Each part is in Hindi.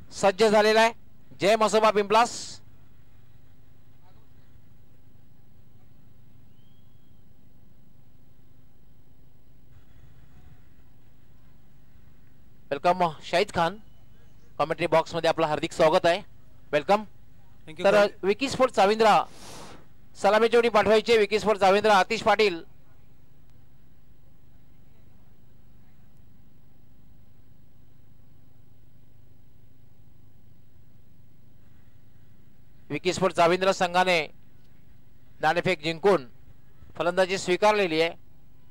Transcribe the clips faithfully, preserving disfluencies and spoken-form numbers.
सज्ज झालेला आहे जय Masoba Pimplas. Welcome Shahid Khan, commentary box मध्ये आपलं हार्दिक स्वागत आहे. वेलकम. तर विकी स्पोर्ट चाविंद्रा सलामीची उडी पाठवायची. विकी स्पोर्ट चाविंद्रा आतिश पाटील. विकी स्पोर्ट चाविंद्रा संघाने नाणेफेक जिंकून फलंदाजी स्वीकारलेली आहे.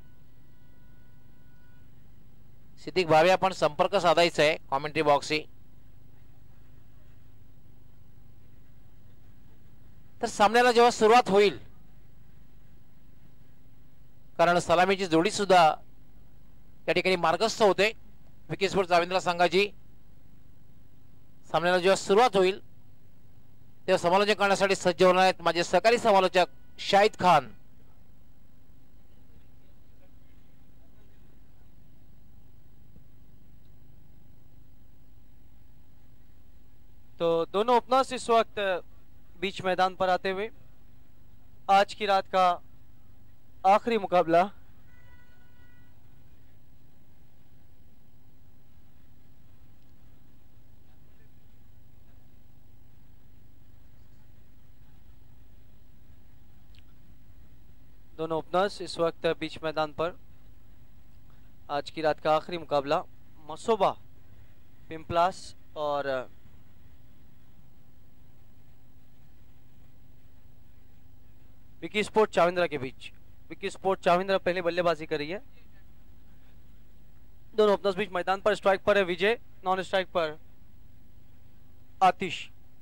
सिद्दीक भावे आपण संपर्क साधायचा आहे कॉमेंट्री बॉक्सशी. तर सामन्याला जेव्हा सुरुवात होईल, कारण सलामीची जोडी सुद्धा या ठिकाणी मार्गस्थ होते विकी स्पोर्ट चाविंद्रा संघाची. सामन्याला जेव्हा सुरुवात होईल तेव्हा समालोचन करण्यासाठी सज्ज होणार आहेत माझे सहकारी समालोचक शाहिद खान. तो दोनों ओपनर्स इस वक्त बीच मैदान पर आते हुए आज की रात का आखिरी मुकाबला दोनों ओपनर्स इस वक्त बीच मैदान पर आज की रात का आखिरी मुकाबला मसोबा पिंपलास और विकी स्पोर्ट चाविंद्रा के बीच. विकी स्पोर्ट चाविंद्रा पहले बल्लेबाजी कर रही है. दोनों ओपनर्स बीच मैदान पर. स्ट्राइक पर है विजय, नॉन स्ट्राइक पर आतिश.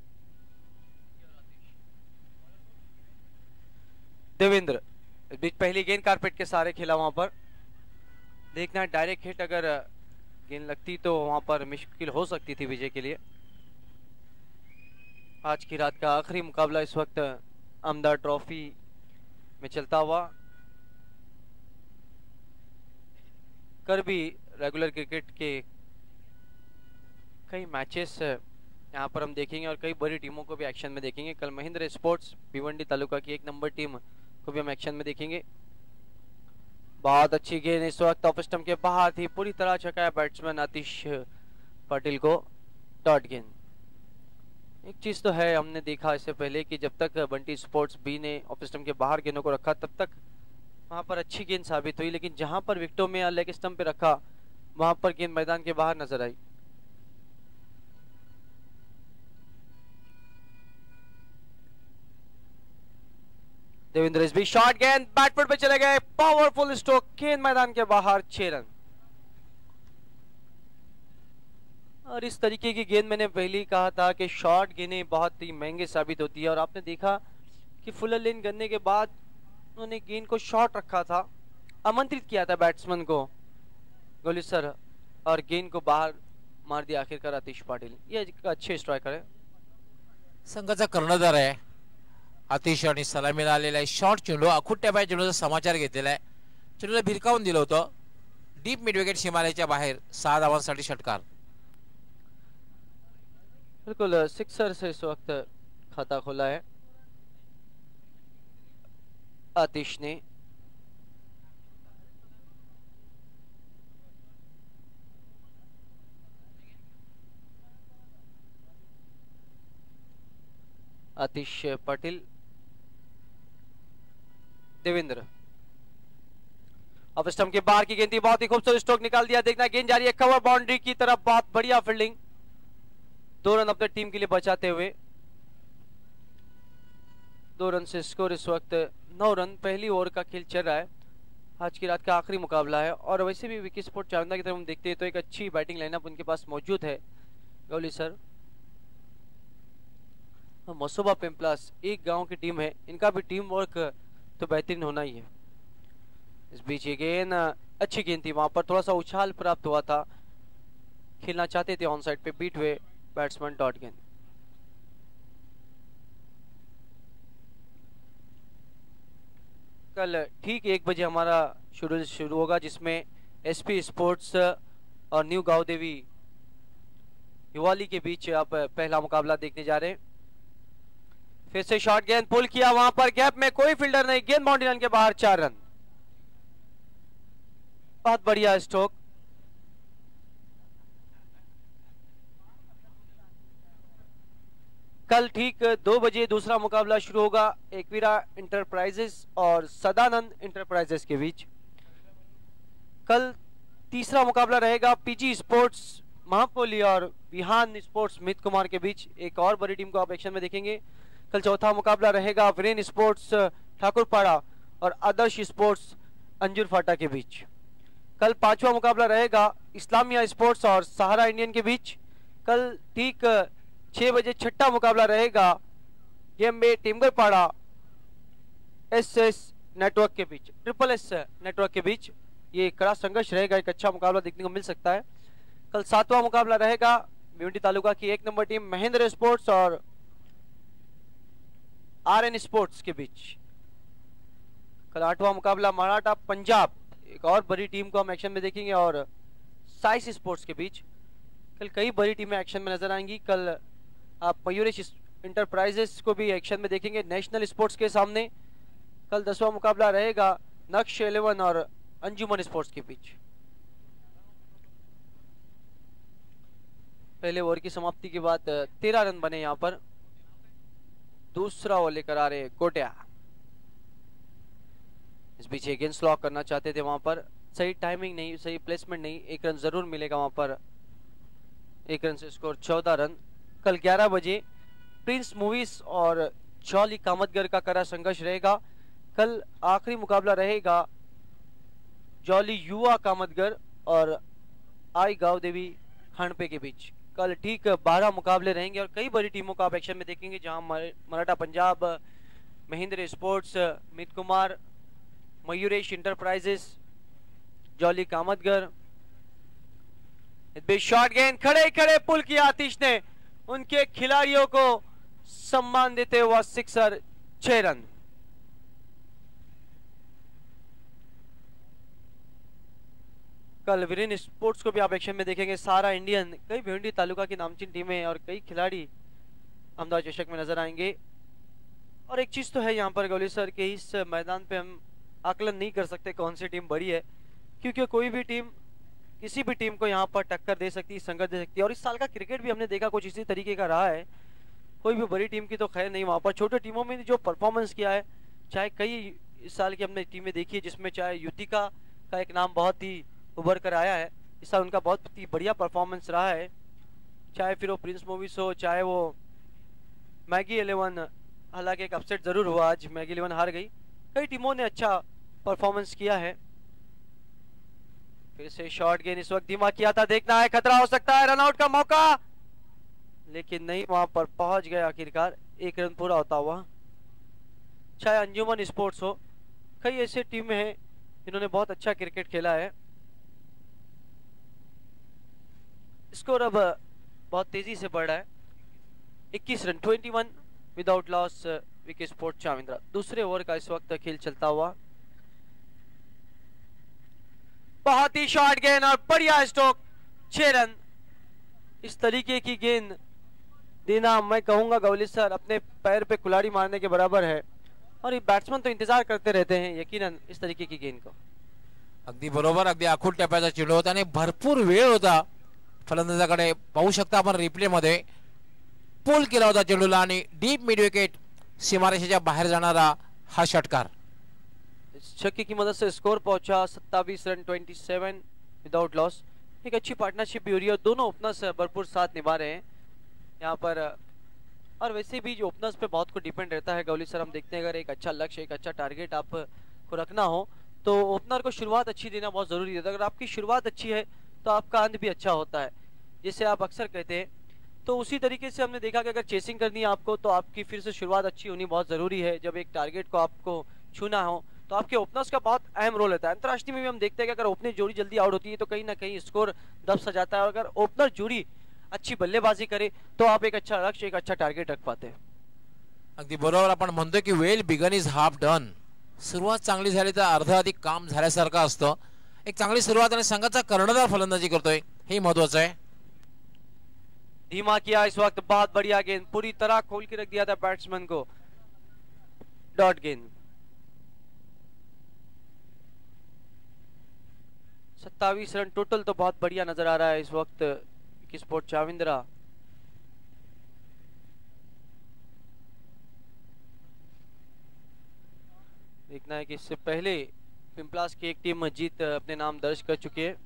देवेंद्र इस बीच पहली गेंद कारपेट के सहारे खेला. वहां पर देखना है डायरेक्ट हिट अगर गेंद लगती तो वहां पर मुश्किल हो सकती थी विजय के लिए. आज की रात का आखिरी मुकाबला इस वक्त आमदार ट्रॉफी में चलता हुआ. कर भी रेगुलर क्रिकेट के कई मैचेस यहाँ पर हम देखेंगे और कई बड़ी टीमों को भी एक्शन में देखेंगे. कल महेंद्र स्पोर्ट्स भिवंडी तालुका की एक नंबर टीम को भी हम एक्शन में देखेंगे. बहुत अच्छी गेंद इस वक्त ऑफ स्टंप के बाहर थी, पूरी तरह छकाया बैट्समैन आतिश पाटिल को. डॉट गेंद. एक चीज तो है, हमने देखा इससे पहले कि जब तक बंटी स्पोर्ट्स बी ने ऑफ स्टंप के बाहर गेंदों को रखा तब तक वहां पर अच्छी गेंद साबित हुई, लेकिन जहां पर विकेटों में लेग स्टंप पे रखा वहां पर गेंद मैदान के बाहर नजर आई. देवेंद्र इस भी शॉट गेंद बैटफुट पे चले गए. पावरफुल स्ट्रोक, गेंद मैदान के बाहर. छह रन. और इस तरीके की गेंद मैंने पहले ही कहा था कि शॉर्ट गेंदें बहुत ही महंगे साबित होती है. और आपने देखा कि फुलर लेन करने के बाद उन्होंने गेंद को शॉर्ट रखा था, आमंत्रित किया था बैट्समैन को गोलिसर, और गेंद को बाहर मार दिया आखिरकार आतिश पाटिल. ये एक अच्छे स्ट्राइकर है. संघाचा कर्णधार आहे आतिश आणि सलामीला आलेला आहे. शॉर्ट चेंडू अखुट्ट्या बाय चेंडूचा समाचार घेतलेला आहे. चेंडूला भिरकावून दिलं होतं डीप मिड विकेट सीमारेषेच्या बाहेर. सहा धावांसाठी षटकार. बिल्कुल सिक्सर से इस वक्त खाता खोला है आतिश ने. आतिश पाटिल. देवेंद्र अब स्टंप के बाहर की गेंद थी, बहुत ही खूबसूरत स्ट्रोक निकाल दिया. देखना गेंद जा रही है कवर बाउंड्री की तरफ. बहुत बढ़िया फील्डिंग. दो रन अपने टीम के लिए बचाते हुए. दो रन से स्कोर इस वक्त नौ रन. पहली ओवर का खेल चल रहा है. आज की रात का आखिरी मुकाबला है. और वैसे भी विकी स्पोर्ट चाविंद्रा की तरफ हम देखते हैं तो एक अच्छी बैटिंग लाइनअप उनके पास मौजूद है. गौली सर, मसोबा पिंपलास एक गांव की टीम है, इनका भी टीम वर्क तो बेहतरीन होना ही है. इस बीच ये गेंद अच्छी गेंद थी, वहां पर थोड़ा सा उछाल प्राप्त हुआ था. खेलना चाहते थे ऑन साइड पे, बीट हुए बैट्समैन. डॉट गेंद. कल ठीक एक बजे हमारा शेड्यूल शुरू होगा जिसमें एसपी स्पोर्ट्स और न्यू गांव देवी युवाली के बीच आप पहला मुकाबला देखने जा रहे हैं। फिर से शॉट गेंद पुल किया, वहां पर गैप में कोई फील्डर नहीं, गेंद बाउंड्री लाइन के बाहर, चार रन। बहुत बढ़िया स्ट्रोक। कल ठीक दो बजे दूसरा मुकाबला शुरू होगा एकवीरा इंटरप्राइजेस और सदानंद इंटरप्राइजेस के बीच। कल तीसरा मुकाबला रहेगा पीजी स्पोर्ट्स महापोली और विहान स्पोर्ट्स मित कुमार के बीच। एक और बड़ी टीम को आप एक्शन में देखेंगे। कल चौथा मुकाबला रहेगा वीरेन स्पोर्ट्स ठाकुरपाड़ा और आदर्श स्पोर्ट्स अंजुर फाटा के बीच। कल पांचवा मुकाबला रहेगा इस्लामिया स्पोर्ट्स और सहारा इंडियन के बीच। कल ठीक छह बजे छठा मुकाबला रहेगा गेमबे टिम्बरपाड़ा एस एस नेटवर्क के बीच, ट्रिपल एस नेटवर्क के बीच। ये कड़ा संघर्ष रहेगा, एक अच्छा मुकाबला देखने को मिल सकता है। कल सातवां मुकाबला रहेगा भिवंडी तालुका की एक नंबर टीम महेंद्र स्पोर्ट्स और आर एन स्पोर्ट्स के बीच। कल आठवां मुकाबला मराठा पंजाब, एक और बड़ी टीम को हम एक्शन में देखेंगे, और साइस स्पोर्ट्स के बीच। कल कई बड़ी टीमें एक्शन में नजर आएंगी। कल आप मयूरेश इंटरप्राइजेस को भी एक्शन में देखेंगे नेशनल स्पोर्ट्स के सामने। कल दसवां मुकाबला रहेगा नक्श इलेवन और अंजुमन स्पोर्ट्स के बीच। पहले ओवर की समाप्ति के बाद तेरह रन बने यहाँ पर। दूसरा ओवर लेकर आ रहे कोटिया। इस बीच एक गेंद लॉक करना चाहते थे, वहां पर सही टाइमिंग नहीं, सही प्लेसमेंट नहीं। एक रन जरूर मिलेगा वहां पर। एक रन से स्कोर चौदह रन। कल ग्यारह बजे प्रिंस मूवीज और जॉली कामतगर का कड़ा संघर्ष रहेगा। कल आखिरी मुकाबला रहेगा जॉली युवा कामतगर और आई गांव देवी खानपे के बीच। कल ठीक बारह मुकाबले रहेंगे और कई बड़ी टीमों को आप एक्शन में देखेंगे, जहां Maratha Punjab, Mahendra sports Mit Kumar, Mayuresh enterprises, jolly Kamatgar. Shot गेंद खड़े खड़े पुल किया आतिश ने, उनके खिलाड़ियों को सम्मान देते हुआ सिक्सर, छह रन। कल वीरेन स्पोर्ट्स को भी आप एक्शन में देखेंगे, सारा इंडियन, कई भिवंडी तालुका की नामचीन टीमें और कई खिलाड़ी अहमदाबाद चषक में नजर आएंगे। और एक चीज तो है यहाँ पर गौली सर के इस मैदान पे हम आकलन नहीं कर सकते कौन सी टीम बड़ी है, क्योंकि कोई भी टीम किसी भी टीम को यहाँ पर टक्कर दे सकती है, संघर्ष दे सकती है। और इस साल का क्रिकेट भी हमने देखा कुछ इसी तरीके का रहा है। कोई भी बड़ी टीम की तो खैर नहीं, वहाँ पर छोटे टीमों में जो परफॉर्मेंस किया है, चाहे कई इस साल की हमने टीमें देखी है जिसमें चाहे युतिका का एक नाम बहुत ही उभर कर आया है, इस साल उनका बहुत ही बढ़िया परफॉर्मेंस रहा है। चाहे फिर वो प्रिंस मूवीज हो, चाहे वो मैगी इलेवन, हालांकि एक अपसेट जरूर हुआ आज, मैगी इलेवन हार गई। कई टीमों ने अच्छा परफॉर्मेंस किया है। फिर से शॉट गेंद इस वक्त धीमा किया था, देखना है खतरा हो सकता है, रनआउट का मौका, लेकिन नहीं, वहां पर पहुंच गए आखिरकार, एक रन पूरा होता हुआ। चाहे अंजुमन स्पोर्ट्स हो, कई ऐसे टीमें हैं जिन्होंने बहुत अच्छा क्रिकेट खेला है। स्कोर अब बहुत तेजी से बढ़ रहा है, इक्कीस रन, इक्कीस without loss wicket sport Chavindra. दूसरे ओवर का इस वक्त खेल चलता हुआ, बहुत ही शॉर्ट गेंद और बढ़िया स्ट्रोक, छह रन। इस तरीके की गेंद देना, मैं कहूंगा गौली सर, अपने पैर पे कुल्हाड़ी मारने के बराबर है। और ये बैट्समैन तो इंतजार करते रहते हैं यकीनन इस तरीके की गेंद को। अगदी बरोबर, अगदी आखूड टप्प्याचा चेंडू होता आणि भरपूर वेळ होता फलंदाजाकडे, पाहू शकता आपण रिप्ले मध्ये। पुल केला होता चेंडूला आणि डीप मिड विकेट सीमारेषेच्या बाहेर जाणारा हा षटकार। छक्के की मदद से स्कोर पहुंचा सत्ताईस रन, सत्ताईस विदाउट लॉस। एक अच्छी पार्टनरशिप भी हो रही है, दोनों ओपनर्स भरपूर साथ निभा रहे हैं यहाँ पर। और वैसे भी जो ओपनर्स पे बहुत कुछ डिपेंड रहता है गौली सर, हम देखते हैं अगर एक अच्छा लक्ष्य, एक अच्छा टारगेट आपको रखना हो तो ओपनर को शुरुआत अच्छी देना बहुत जरूरी है। अगर आपकी शुरुआत अच्छी है तो आपका अंत भी अच्छा होता है, जिसे आप अक्सर कहते हैं। तो उसी तरीके से हमने देखा कि अगर चेसिंग करनी है आपको तो आपकी फिर से शुरुआत अच्छी होनी बहुत जरूरी है। जब एक टारगेट को आपको छूना हो तो आपके ओपनर्स का बहुत अहम रोल रहता है। अंतर्राष्ट्रीय में भी हम देखते हैं कि अगर ओपनर जोड़ी जल्दी आउट होती है तो कहीं ना कहीं स्कोर दब सा जाता है, और अगर ओपनर जोड़ी अच्छी बल्लेबाजी करे तो आप एक अच्छा लक्ष्य, एक अच्छा टारगेट रख पाते हैं। अगदी बरोबर आपण म्हणतो की well begun is half done. सुरुवात चांगली झाली तर अर्ध अधिक काम झाल्यासारखं असतं। एक चांगली सुरुवात आणि संघाचा कर्णधार फलंदाजी करतोय, हे महत्त्वाचं आहे। धीमा किया इस वक्त, बहुत बढ़िया गेंद, पूरी तरह खोल के रख दिया था बैट्समैन को, डॉट गेंद। सत्तावीस रन टोटल तो बहुत बढ़िया नजर आ रहा है इस वक्त विकी स्पोर्ट चाविंद्रा। देखना है कि इससे पहले पिंपलास की एक टीम जीत अपने नाम दर्ज कर चुकी है।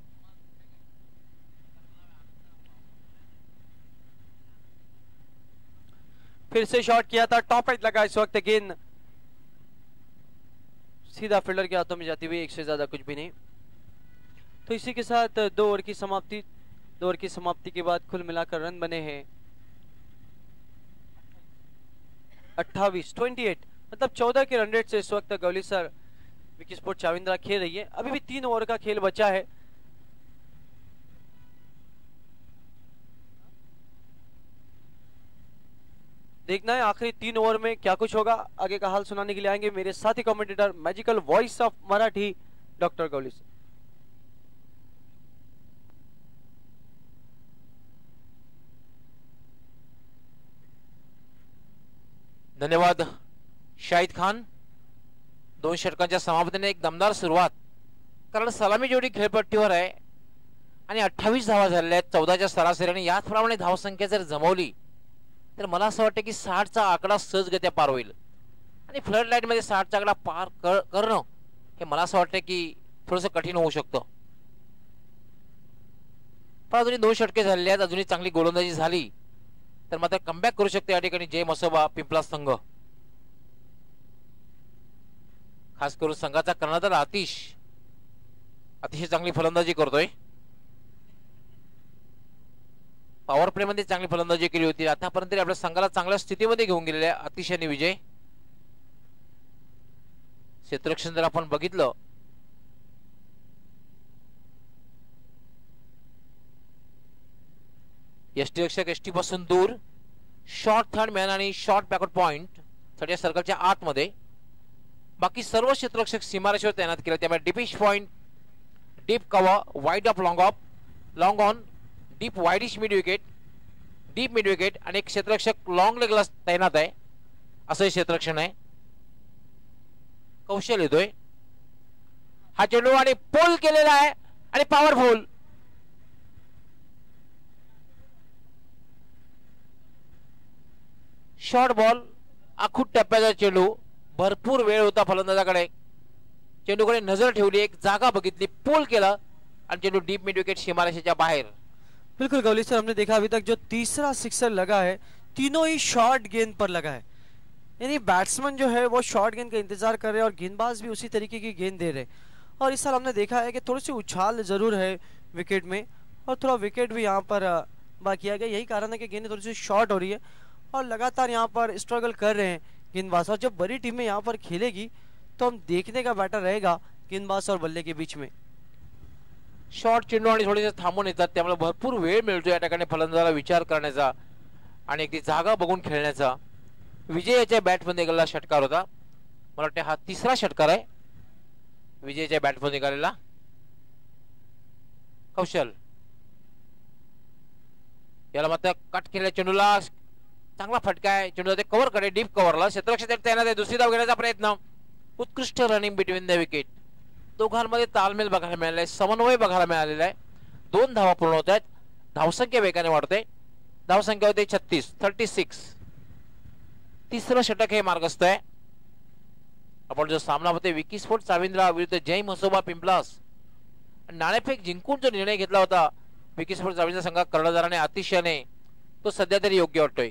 फिर से शॉट किया था, टॉप एज लगा इस वक्त, गेंद सीधा फील्डर के हाथों में जाती हुई, एक से ज्यादा कुछ भी नहीं। तो इसी के साथ दो ओवर की समाप्ति दो ओवर की समाप्ति के बाद कुल मिलाकर रन बने हैं अट्ठाईस, अट्ठाईस, मतलब चौदह के रन रेट से इस वक्त गौली सर विकी स्पोर्ट चाविंद्रा खेल रही है। अभी भी तीन ओवर का खेल बचा है। देखना है आखिरी तीन ओवर में क्या कुछ होगा। आगे का हाल सुनाने के लिए आएंगे मेरे साथी commentator, magical voice of Marathi, doctor Gauli sir. धन्यवाद शाहिद खान। दोन षटकांच्या समाप्तीने एक दमदार सुरुवात, कारण सलामी जोडी खेळपट्टीवर आहे आणि अठ्ठावीस धावा झालेल्या आहेत चौदाच्या सरासरीने। याचप्रमाणे धावसंख्या जर जमवली तर मला असं वाटतं की साठचा आकडा सहजगत्या पार होईल आणि फ्लड लाईट मध्ये साठचा आकडा पार करणं हे मला असं वाटतं की थोडंसं कठीण होऊ शकतं। पण अजूनही दोन षटके झालेले आहेत, अजूनही चांगली गोलंदाजी झाली तर मात्र कमबॅक करू शकते या ठिकाणी जय मसोबा पिंपलास संघ। खास करून संघाचा कर्णधार आतिश अतिशय चांगली फलंदाजी करतोय। पॉवर प्ले मध्ये चांगली फलंदाजी केली होती, आतापर्यंत आपल्या संघाला चांगल्या स्थितीमध्ये घेऊन गेलेले आतिश आणि विजय। क्षेत्ररक्षण जर आपण बघितलं यष्टीरक्षक एसटी पासून दूर, शॉर्ट थर्ड मॅन आणि शॉर्ट बॅकवर्ड पॉइंट थर्ड सर्कलच्या आतमध्ये, बाकी सर्व क्षेत्ररक्षक सीमारेषेवर तैनात केले। त्यामुळे deepish point, deep cover, wide off long off, long on, deep wideish mid wicket, deep mid wicket आणि एक क्षेत्ररक्षक लॉंग लेगला तैनात आहे, असं क्षेत्ररक्षण आहे। कौशल येतोय हा चेंडू आणि पोल केलेला आहे आणि पॉवरफुल। शॉर्ट बॉल, आखूट टप्प्याचा चेंडू, भरपूर वेळ होता फलंदाजाकडे, चेंडूकडे नजर ठेवली, एक जागा बघितली, पोल केला और चेंडू डीप मिड विकेट सीमारेषेच्या बाहेर। बिल्कुल गौली सर, हमने देखा अभी तक जो तीसरा सिक्सर लगा है तीनों ही शॉर्ट गेंद पर लगा है, यानी बैट्समैन जो है वो शॉर्ट गेंद का इंतजार कर रहे हैं और गेंदबाज भी उसी तरीके की गेंद दे रहे हैं। और इस साल हमने देखा है कि थोड़ी सी उछाल जरूर है विकेट में और थोड़ा विकेट भी यहाँ पर बाकी किया गया, यही कारण है कि गेंद थोड़ी सी शॉर्ट हो रही है और लगातार यहाँ पर स्ट्रगल कर रहे हैं गेंदबाज। और जब बड़ी टीमें यहाँ पर खेलेगी तो हम देखने का बैटर रहेगा गेंदबाज और बल्ले के बीच में। शॉर्ट चेंडू आणि थोडेसे थांबून येतात, त्यामुळे भरपूर वेळ मिळतो या ठिकाणी फलंदाजाला विचार करण्याचा आणि एक ती जागा बघून खेळण्याचा। विजयाच्या बॅटमध्ये गेलेला षटकार होता, मला वाटतं हा तिसरा षटकार आहे विजयाच्या बॅटमध्ये निघालेला। कौशल याला मात्र कट केलेल्या चेंडूला चांगला फटका आहे, चेंडू ते कव्हर करे, डीप कव्हरला क्षेत्ररक्षक तैनात आहे, दुसरी धाव घेण्याचा प्रयत्न, उत्कृष्ट रनिंग बिटवीन द विकेट। दोघांमध्ये तालमेल बघायला मिळाला आहे, समन्वय बघायला मिळालेला आहे। दोन धावा पूर्ण होत आहेत, धावसंख्या वेगाने वाढते, धावसंख्या होते छत्तीस, थर्टी सिक्स। तिसरं षटक हे मार्गस्थ आहे। आपण जो सामना होते विकी स्पोर्ट चाविंद्रा विरुद्ध जय मसोबा पिंपलास, नाणेफेक जिंकून जो निर्णय घेतला होता विकी स्पोर्ट चाविंद्रा संघा कर्णधाराने अतिशयने, तो सध्या तरी योग्य वाटतोय।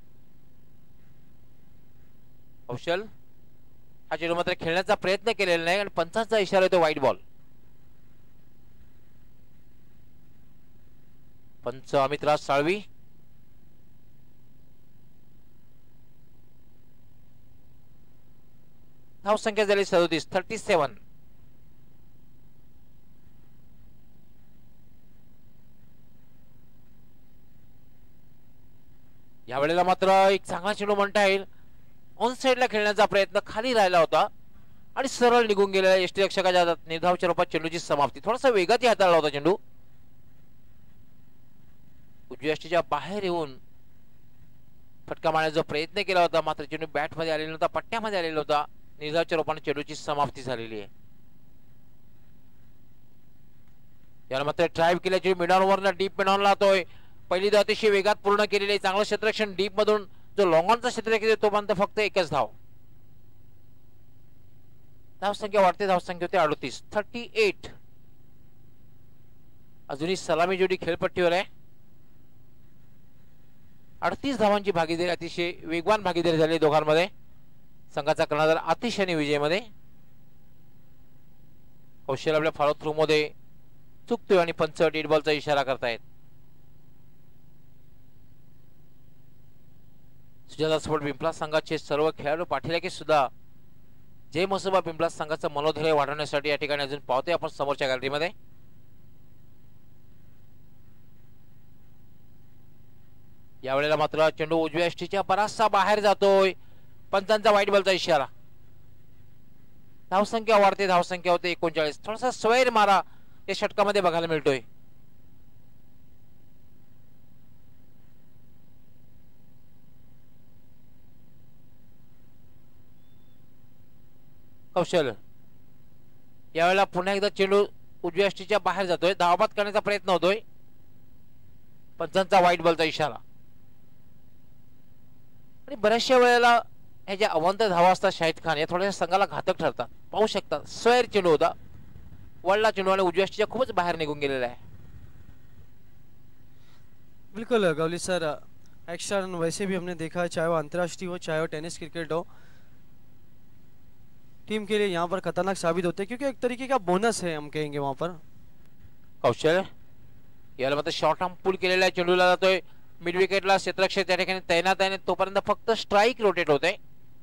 कौशल हा चेंडू मात्र खेळण्याचा प्रयत्न केलेला नाही आणि पंचांचा इशारा येतो वाईड बॉल। पंच अमितराज साळवी, धाव संख्या झाली सदोतीस, थर्टी सेवन। या वेळेला मात्र एक चांगला चेंडू म्हणता येईल, ऑन साइडला खेळण्याचा प्रयत्न खाली राहिला होता आणि सरळ निघून गेलेला यष्टीरक्षकाच्या निर्धावच्या रूपात चेंडूची समाप्ती। थोडासा वेगात हाताळला होता चेंडू। उजव्या यष्टीच्या बाहेर येऊन फटका मारण्याचा प्रयत्न केला होता, मात्र चेंडू बॅट मध्ये आलेला नव्हता, पट्ट्यामध्ये आलेला होता. निर्धावच्या रूपाने चेंडूची समाप्ती झालेली आहे. याला मात्र ड्राईव्ह केल्याची मिडॉनवरनं डीप मिडॉनला जातोय. पहिली धाव अतिशय वेगात पूर्ण केलेली आहे. चांगलं क्षेत्ररक्षण डीप मधून जो लॉंगॉनचा क्षेत्ररक्षण तोपर्यंत फक्त एकच धाव. धावसंख्या वाढते, धावसंख्या होते अडतीस, थर्टी एट. अजूनही सलामी जोडी खेळपट्टीवर आहे. अडतीस धावांची भागीदारी, अतिशय वेगवान भागीदारी झाली दोघांमध्ये. संघाचा कर्णधार आतिश आणि विजयमध्ये. कौशल आपल्या फॉलो थ्रू मध्ये चुकतोय आणि पंच डेड बॉलचा इशारा करतायत. सुजाता स्पोर्ट पिंपळा संघाचे सर्व खेळाडू पाठीलागे सुद्धा जय मसोबा पिंपळा संघाचं मनोधैर्य वाढवण्यासाठी या ठिकाणी अजून पाहतोय आपण समोरच्या गॅलरीमध्ये. यावेळेला मात्र चेंडू उजव्या यष्टीच्या बराचसा बाहेर जातोय. पंचांचा वाईट बॉलचा इशारा. धावसंख्या वाढते, धावसंख्या होते एकोणचाळीस. थोडासा स्वैर मारा या षटकामध्ये बघायला मिळतोय. कौशल यावेळेला पुन्हा एकदा चेंडू उजव्या यष्टीच्या बाहेर जातोय. धावबाद करण्याचा प्रयत्न होतोय. पंचांचा वाईट बॉलचा इशारा. आणि बऱ्याचशा वेळेला हे ज्या अवंत धावा असतात शाहिद खान, या थोड्याशा संघाला घातक ठरतात. पाहू शकता स्वैर चेंडू होता, वळला चेंडू आणि उजव्या यष्टीच्या खूपच बाहेर निघून गेलेला आहे. बिल्कुल गौली सर, एक्स्ट्रा रन वैसे भी हमने देखा है, चाहे वो अंतर्राष्ट्रीय हो चाहे वो टेनिस क्रिकेट हो, टीम के लिए यहाँ पर खतरनाक साबित होते हैं क्योंकि एक तरीके का बोनस है हम कहेंगे वहां पर. कौशल याला मात्र शॉर्ट आर्म पुल केलेला आहे. चेंडूला जातोय मिड विकेटला. क्षेत्ररक्षक त्या ठिकाणी तैनात आहे. तोपर्यंत फक्त स्ट्राईक रोटेट होते.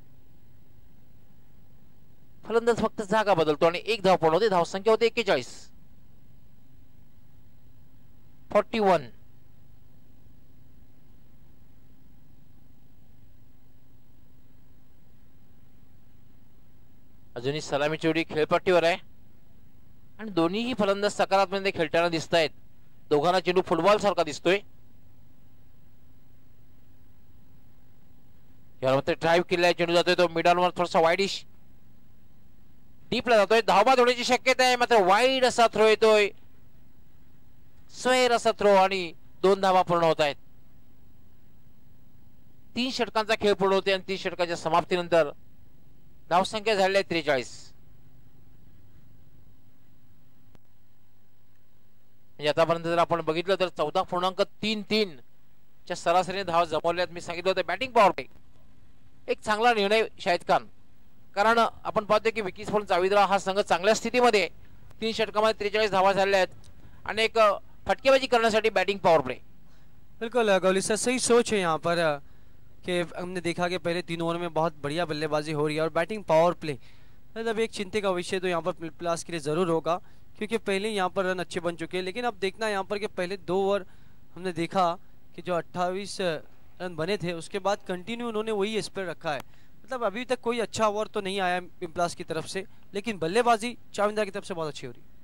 फलंदाज फक्त जागा बदलतो आणि एक धाव पूर्ण होते. धावसंख्या होते एक्केचाळीस, फोर्टी वन. अजूनही सलामी चेंडू खेळपट्टीवर आहे आणि दोन्हीही फलंदाज सकारात्मक खेळताना दिसत आहेत. दोघांना चेंडू फुटबॉल सारखा दिसतोय. यामध्ये ड्राईव्ह केलेला चेंडू जातोय तो मिडॉनवर थोडासा वाईडिश डीपला जातोय. धावबाद होण्याची शक्यता आहे, मात्र वाईड असा थ्रो येतोय. स्वैर असा थ्रो आणि दोन धावा पूर्ण होत आहेत. तीन षटकांचा खेळ पूर्ण होते आणि तीन षटकाच्या समाप्तीनंतर धावसंख्या झालेली आहे त्रेचाळीस. म्हणजे आतापर्यंत जर आपण बघितलं तर चौदा पूर्णांक तीन तीन च्या सरासरीने धावा जमवल्यात. मी सांगितलं होतं बॅटिंग पॉवर प्ले एक चांगला निर्णय शाहिद खान, कारण आपण पाहतोय की विकी स्पोर्ट जाविद्रा हा संघ चांगल्या स्थितीमध्ये. तीन षटकामध्ये त्रेचाळीस धावा झालेल्या आहेत आणि एक फटकेबाजी करण्यासाठी बॅटिंग पॉवर प्ले. बिल्कुल गौली सर, सही सोच है यहाँ पर कि हमने देखा कि पहले तीन ओवर में बहुत बढ़िया बल्लेबाजी हो रही है और बैटिंग पावर प्ले मतलब एक चिंता का विषय तो यहाँ पर प्लास के लिए ज़रूर होगा क्योंकि पहले यहाँ पर रन अच्छे बन चुके हैं. लेकिन अब देखना यहाँ पर कि पहले दो ओवर हमने देखा कि जो अट्ठाईस रन बने थे उसके बाद कंटिन्यू उन्होंने वही स्पेयर रखा है. मतलब अभी तक कोई अच्छा ओवर तो नहीं आया पिंपलास की तरफ से, लेकिन बल्लेबाजी चाविंद्रा की तरफ से बहुत अच्छी हो रही है.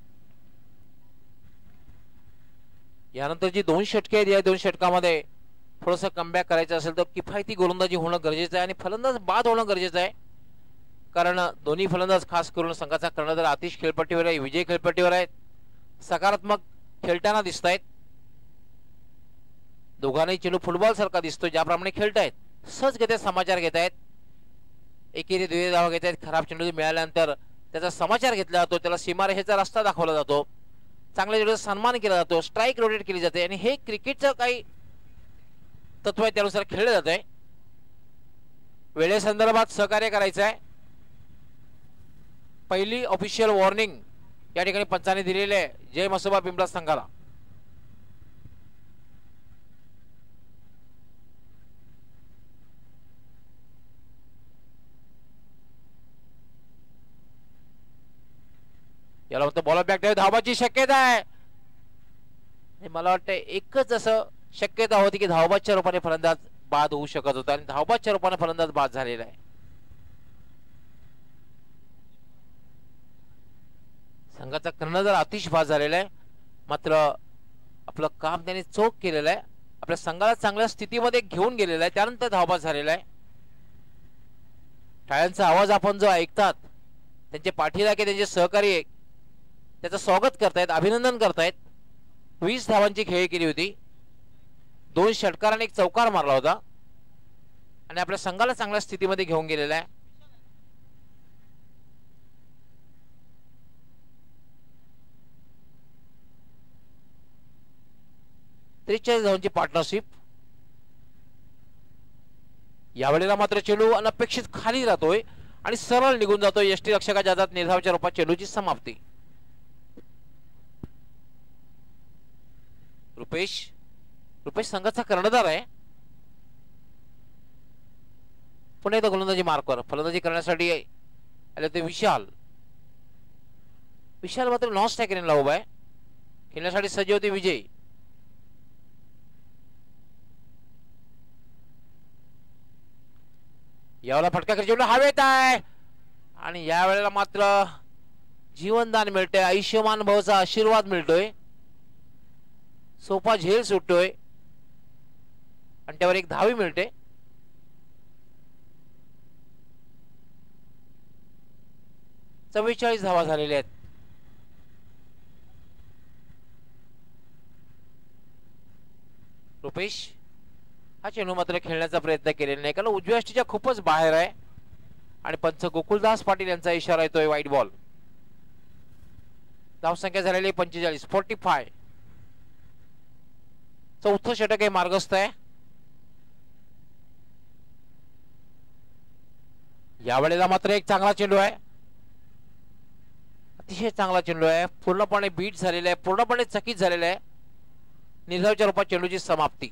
यानंतर जी दोन षटके आहेत, या दोन षटकामध्ये थोडंसं कमबॅक करायचं असेल तर किफायती गोलंदाजी होणं गरजेचं आहे आणि फलंदाज बाद होणं गरजेचं आहे. कारण दोन्ही फलंदाज खास करून संघाचा कर्णधार आतिश खेळपट्टीवर आहे, विजय खेळपट्टीवर आहेत. सकारात्मक खेळताना दिसत आहेत. दोघांनाही चेंडू फुटबॉल सारखा दिसतो ज्याप्रमाणे खेळतायत. सहजगत्या समाचार घेत आहेत. एकेरी दुहेरी धावा घेत आहेत. खराब चेंडू मिळाल्यानंतर त्याचा समाचार घेतला जातो, त्याला सीमारेषेचा रस्ता दाखवला जातो, चांगल्या चेंडूचा सन्मान केला जातो, स्ट्राईक रोटेट केली जाते आणि हे क्रिकेटचं काही तत्व आहे त्यानुसार खेळलं जात आहे. वेळेसंदर्भात सहकार्य करायचं आहे. पहिली ऑफिशियल वॉर्निंग या ठिकाणी पंचाने दिलेली आहे जय मसोबा पिंपळा संघाला. याला म्हणतो बॉल बॅक धावाची शक्यता आहे. मला वाटतं एकच असं शक्यता होती की धावबादच्या रूपाने फलंदाज बाद होऊ शकत होता आणि धावबादच्या रूपाने फलंदाज बाद झालेला आहे. संघाचा कर्णधार आतिश बाद झालेला आहे, मात्र आपलं काम त्याने चोख केलेलं आहे. आपल्या संघाला चांगल्या स्थितीमध्ये घेऊन गेलेला आहे, त्यानंतर धावबाद झालेला आहे. टाळ्यांचा आवाज आपण जो ऐकतात, त्यांचे पाठीराखे त्यांचे सहकारी त्याचं स्वागत करतायत, अभिनंदन करतायत. वीस धावांची खेळी केली होती, दोन षटकार आणि एक चौकार मारला होता आणि आपल्या संघाला चांगल्या स्थितीमध्ये घेऊन गेलेला आहे. त्रेचाळीस धावांची पार्टनरशिप. यावेळेला मात्र चेंडू अनपेक्षित खाली राहतोय आणि सरळ निघून जातोय. यष्टी रक्षकाच्या हातात निर्धावाच्या रूपात चेंडूची समाप्ती. रुपेश रुपेश संघाचा कर्णधार आहे. पुन्हा एकदा गोलंदाजी मार्कवर फलंदाजी करण्यासाठी आले ते विशाल. विशाल मात्र नॉन स्ट्रायकरला उभा आहे. खेळण्यासाठी सज्ज होते विजय. यावेळेला फटका चेंडू हवेत आहे आणि यावेळेला मात्र जीवनदान मिळतंय. आयुष्यमान भाऊचा आशीर्वाद मिळतोय. सोपा झेल सुटतोय आणि त्यावर एक धावी मिळते. चव्वेचाळीस धावा झालेल्या आहेत. रुपेश हा चेंडू मात्र खेळण्याचा प्रयत्न केलेला नाही, कारण उजव्या यष्टीच्या खूपच बाहेर आहे आणि पंच गोकुलदास पाटील यांचा इशारा येतोय वाईट बॉल. धावसंख्या झालेली पंचेचाळीस फोर्टी फाय. चौथं षटक हे मार्गस्थ आहे. यावेळेला मात्र एक चांगला चेंडू आहे, अतिशय चांगला चेंडू आहे. पूर्णपणे बीट झालेला आहे, पूर्णपणे चकित झालेला आहे. निर्धावाच्या रूपात चेंडूची समाप्ती.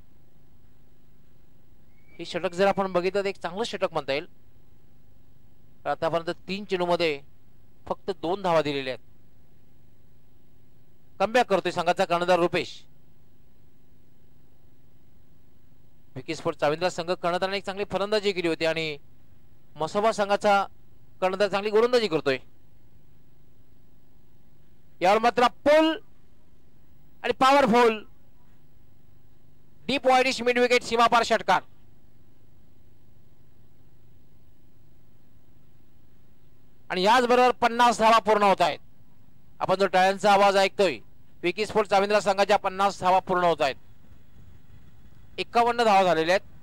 हे षटक जर आपण बघितलं तर एक चांगलं षटक म्हणता येईल. आतापर्यंत तीन चेंडू मध्ये फक्त दोन धावा दिलेल्या आहेत. कमबॅक करतोय संघाचा कर्णधार रुपेश. विकी स्पोर्ट चाविंद्रा संघ कर्णधाराने एक चांगली फलंदाजी केली होती आणि मसोबा संघाचा कर्णधार चांगली गोलंदाजी करतोय. यावर मात्र पुल आणि powerful deep wideish mid wicket सीमापार षटकार. आणि याचबरोबर पन्नास धावा पूर्ण होत आहेत. आपण जो टाळ्यांचा आवाज ऐकतोय, विकी स्पोर्ट चाविंद्रा संघाच्या पन्नास धावा पूर्ण होत आहेत. एक्कावन्न धावा झालेल्या आहेत.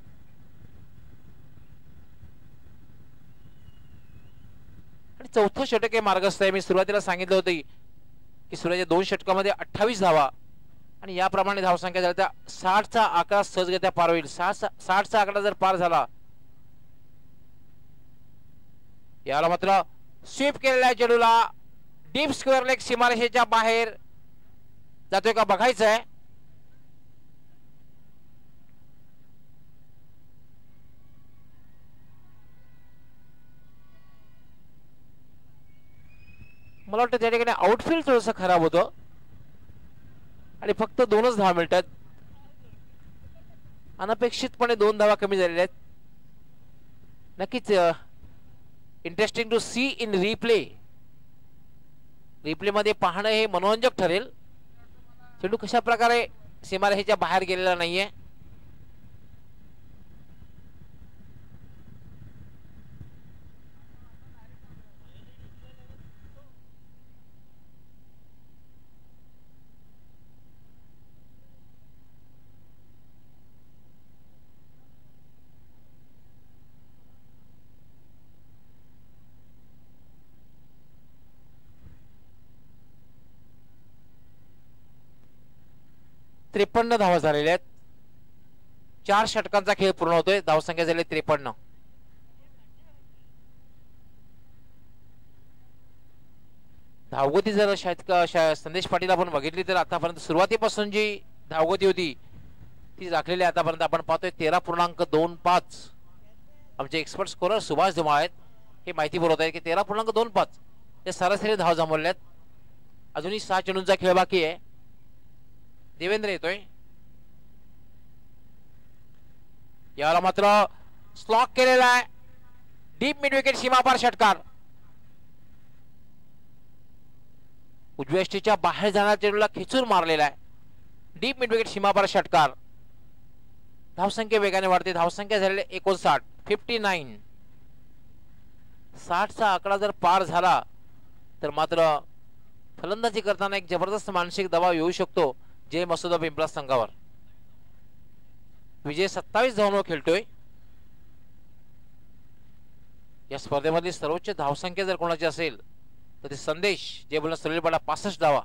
आणि चौथं षटक हे मार्गस्थ आहे. मी सुरुवातीला सांगितलं होतं की सुरुवातीच्या दोन षटकामध्ये अठ्ठावीस धावा आणि याप्रमाणे धावसंख्या झाली तर साठचा आकडा सहजगत्या पार होईल. साठचा आकडा जर पार झाला, याला मात्र स्वीप केलेल्या चेंडूला डीप स्क्वेअर लेग सीमारेषेच्या बाहेर जातोय का बघायचं आहे. मला वाटतं त्या ठिकाणी आउटफील्ड थोडस खराब होतं आणि फक्त दोनच धावा मिळतात. अनपेक्षितपणे दोन धावा कमी झालेल्या आहेत. नक्कीच interesting to see in replay. Replay मध्ये पाहणं हे मनोरंजक ठरेल. चेंडू कशा प्रकारे सीमारेषेच्या बाहेर गेलेला नाहीये. त्रेपन्न धावा झालेल्या आहेत. चार षटकांचा खेळ पूर्ण होतोय. धावसंख्या झाली त्रेपन्न. धावगती जर शायद संदेश पाटील आपण बघितली तर आतापर्यंत सुरुवातीपासून जी धावगती होती ती राखलेली आतापर्यंत आपण पाहतोय तेरा पूर्णांक दोन पाच. आमचे एक्सपर्ट स्कोरर सुभाष धुमाळ आहेत, हे माहिती पुरवत आहे की तेरा पूर्णांक दोन पाच या सरासरी धाव जमवल्यात. अजूनही सहा चेंडूंचा खेळ बाकी आहे. देवेंद्र येतोय. याला मात्र स्लॉक केलेला आहे. डीप मिड विकेट सीमापार षटकार. उजव्या यष्टीच्या बाहेर जाणाऱ्या चेंडूला खिचून मारलेला आहे. डीप मिड विकेट सीमापार षटकार. धावसंख्या वेगाने वाढते. धावसंख्या झालेली एकोणसाठ, फिफ्टी नाईन. साठचा आकडा जर पार झाला तर मात्र फलंदाजी करताना एक जबरदस्त मानसिक दबाव येऊ शकतो जे मसुदा पिंपळा संघावर. विजय सत्तावीस धावांवर खेळतोय. या स्पर्धेमधली सर्वोच्च धावसंख्या जर कोणाची असेल तर ते संदेश जे बोलणं सलीलपाडा पासष्ट धावा.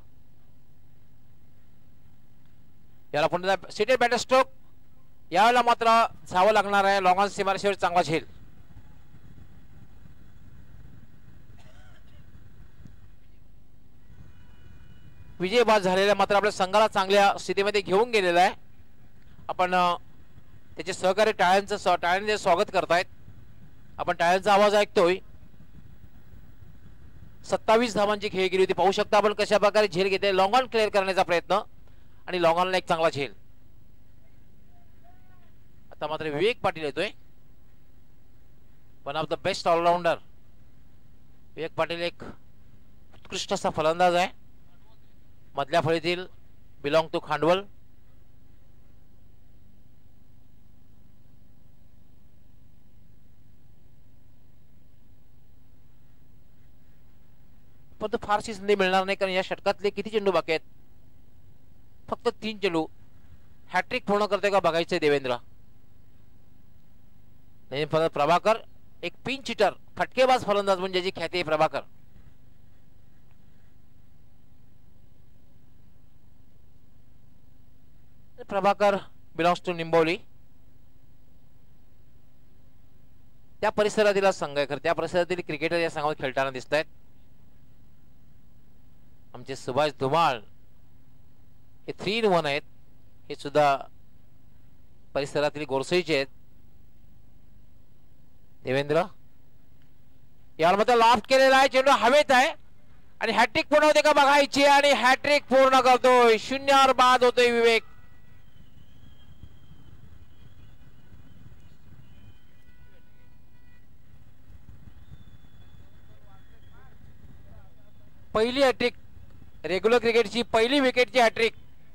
याला पुन्हा सिटेड बॅटर स्ट्रोक. यावेळेला मात्र जावं लागणार आहे. लॉंग ऑन सीमारेषेवर चांगला झेल. विजय बाद झालेला मात्र आपल्या संघाला चांगल्या स्थितीमध्ये घेऊन गेलेला आहे. आपण त्याचे सहकारी टाळ्यांचं टाळ्यांचे स्वागत करतायत. आपण टाळ्यांचा आवाज ऐकतोय. सत्तावीस धावांची खेळ केली होती. पाहू शकता आपण कशा प्रकारे झेल घेते. लॉंग ऑन क्लिअर करण्याचा प्रयत्न आणि लॉंग ऑनला एक चांगला झेल. आता मात्र विवेक पाटील येतोय. One of the best allrounder Vivek Patil एक उत्कृष्ट असा फलंदाज आहे. मधल्या फळीतील बिलॉंग टू खांडवल. पण तो फारशी संधी मिळणार नाही कारण या षटकातले किती चेंडू बाकी आहेत. फक्त तीन चेंडू. हॅट्रिक पूर्ण करते का बघायचंय देवेंद्र. प्रभाकर एक पिंच हिटर फटकेबाज फलंदाज म्हणजे जी ख्याती आहे प्रभाकर. Prabhakar belongs to Nimboli. त्या परिसरातील संघ आहे खरं. त्या परिसरातील क्रिकेटर या संघात खेळताना दिसत आहेत. आमचे सुभाष धुमाळ हे थ्री इन वन आहेत. हे सुद्धा परिसरातील गोरसईचे आहेत. देवेंद्र याला मात्र लॉफ्ट केलेला आहे. चेंडू हवेत आहे आणि हॅट्रिक पूर्ण होते का बघायची आणि हॅट्रिक पूर्ण करतोय. शून्यावर बाद होतोय विवेक. पहिली हॅट्रिक रेग्युलर क्रिकेटची पहिली विकेटची हॅट्रिक.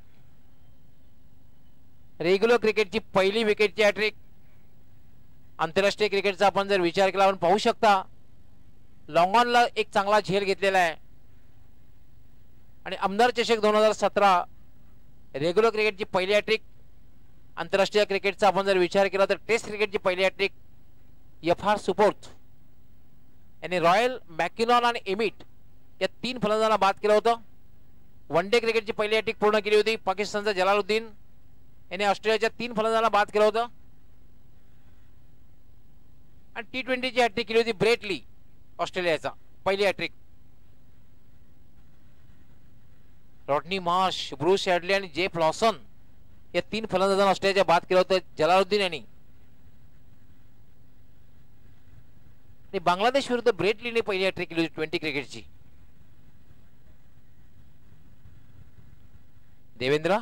रेग्युलर क्रिकेटची पहिली विकेटची हॅट्रिक. आंतरराष्ट्रीय क्रिकेटचा आपण जर विचार केला आपण पाहू शकता लॉंग ऑनला एक चांगला झेल घेतलेला आहे. आणि आमदार चषक दोन हजार सतरा रेग्युलर क्रिकेटची पहिली हॅट्रिक. आंतरराष्ट्रीय क्रिकेटचा आपण जर विचार केला तर टेस्ट क्रिकेटची पहिली हॅट्रिक एफ आर सुपोर्थ यांनी रॉयल मॅकिनॉन आणि एमिट या तीन फलंदाजांना बाद केलं होतं. वन डे क्रिकेटची पहिली हॅट्रिक पूर्ण केली होती पाकिस्तानचा जलालुद्दीन याने ऑस्ट्रेलियाच्या तीन फलंदाजांना बाद केलं होतं. आणि टी ट्वेंटीची हॅट्रिक केली होती ब्रेट ली ऑस्ट्रेलियाचा पहिली hattrick. Rodney Marsh, Bruce Hadlee आणि जेफ लॉसन या तीन फलंदाजांना ऑस्ट्रेलियाच्या बाद केलं होतं जलालुद्दीन यांनी. आणि बांगलादेश विरुद्ध ब्रेट लीने पहिली हॅट्रिक केली होती ट्वेंटी क्रिकेटची. देवेंद्र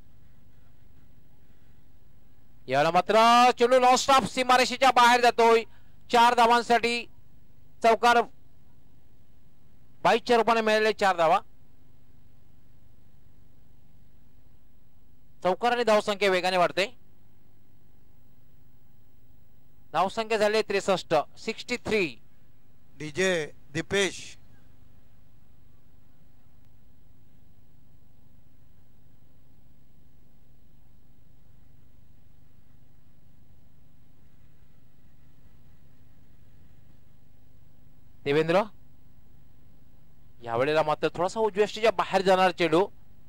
याला मात्र चेंडू लॉस्ट ऑफ सीमारेषेच्या बाहेर जातोय. चार धावांसाठी चौकार बाईसच्या रूपाने मिळालेले चार धावा. चौकार आणि धावसंख्या वेगाने वाढते. धावसंख्या झाली त्रेसष्ट, sixty three. DJ Dipesh Devendra यावेळेला मात्र थोडासा उजव्या बाहेर जाणार चेंडू.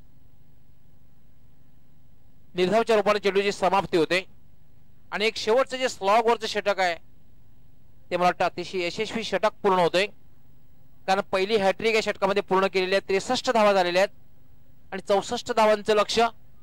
निर्धावच्या रूपाने चेंडूची समाप्ती होते. आणि एक शेवटचं जे स्लॉग वरचं षटक आहे ते मला वाटतं अतिशय यशस्वी षटक पूर्ण होतंय. कारण पहिली हॅट्रिक या षटकामध्ये पूर्ण केलेली आहे. त्रेसष्ट धावा झालेल्या आहेत आणि चौसष्ट धावांचं लक्ष.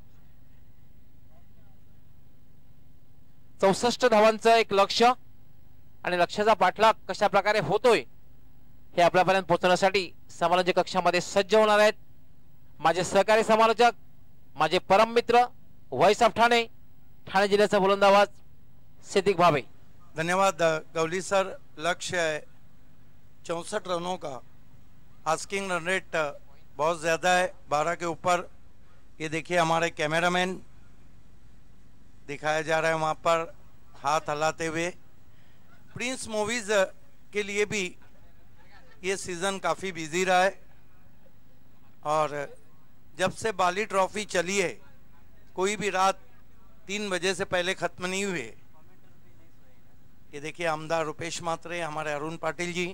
चौसष्ट धावांचं एक लक्ष आणि लक्ष्याचा पाठलाग कशा प्रकारे होतोय हे आपल्यापर्यंत पोहोचण्यासाठी समालोचक कक्षामध्ये सज्ज होणार आहेत माझे सहकारी समालोचक, माझे परम मित्र व्हॉइस ऑफ ठाणे, ठाणे जिल्ह्याचा बुलंद आवाज सिद्दीक भावे. धन्यवाद गौली सर. लक्ष्य है चौंसठ रनों का. आस्किंग रन रेट बहुत ज़्यादा है, बारह के ऊपर. ये देखिए हमारे कैमरामैन दिखाया जा रहा है वहाँ पर हाथ हिलाते हुए। प्रिंस मूवीज के लिए भी ये सीज़न काफ़ी बिजी रहा है और जब से बाली ट्रॉफी चली है कोई भी रात तीन बजे से पहले ख़त्म नहीं हुए। ये देखिए आमदार रुपेश मात्रे, हमारे अरुण पाटिल जी,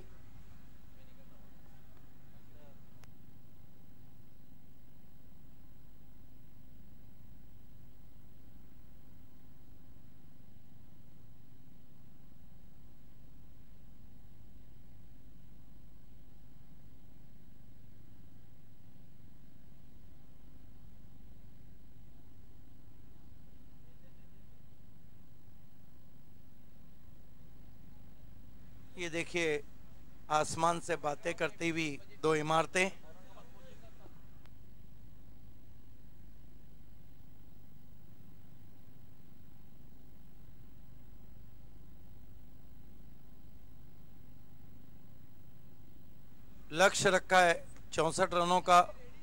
ये देखिए आसमान से बातें करती हुई दो इमारतें। लक्ष्य रखा है चौसठ रनों का।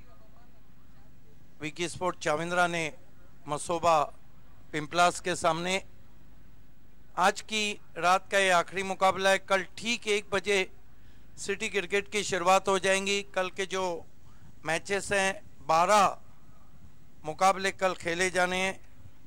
विकी स्पोर्ट चाविंद्रा ने मसोबा पिंपलास के सामने। आज की रात का ये आखिरी मुकाबला है। कल ठीक एक बजे सिटी क्रिकेट की शुरुआत हो जाएंगी। कल के जो मैचेस हैं बारह मुकाबले कल खेले जाने हैं।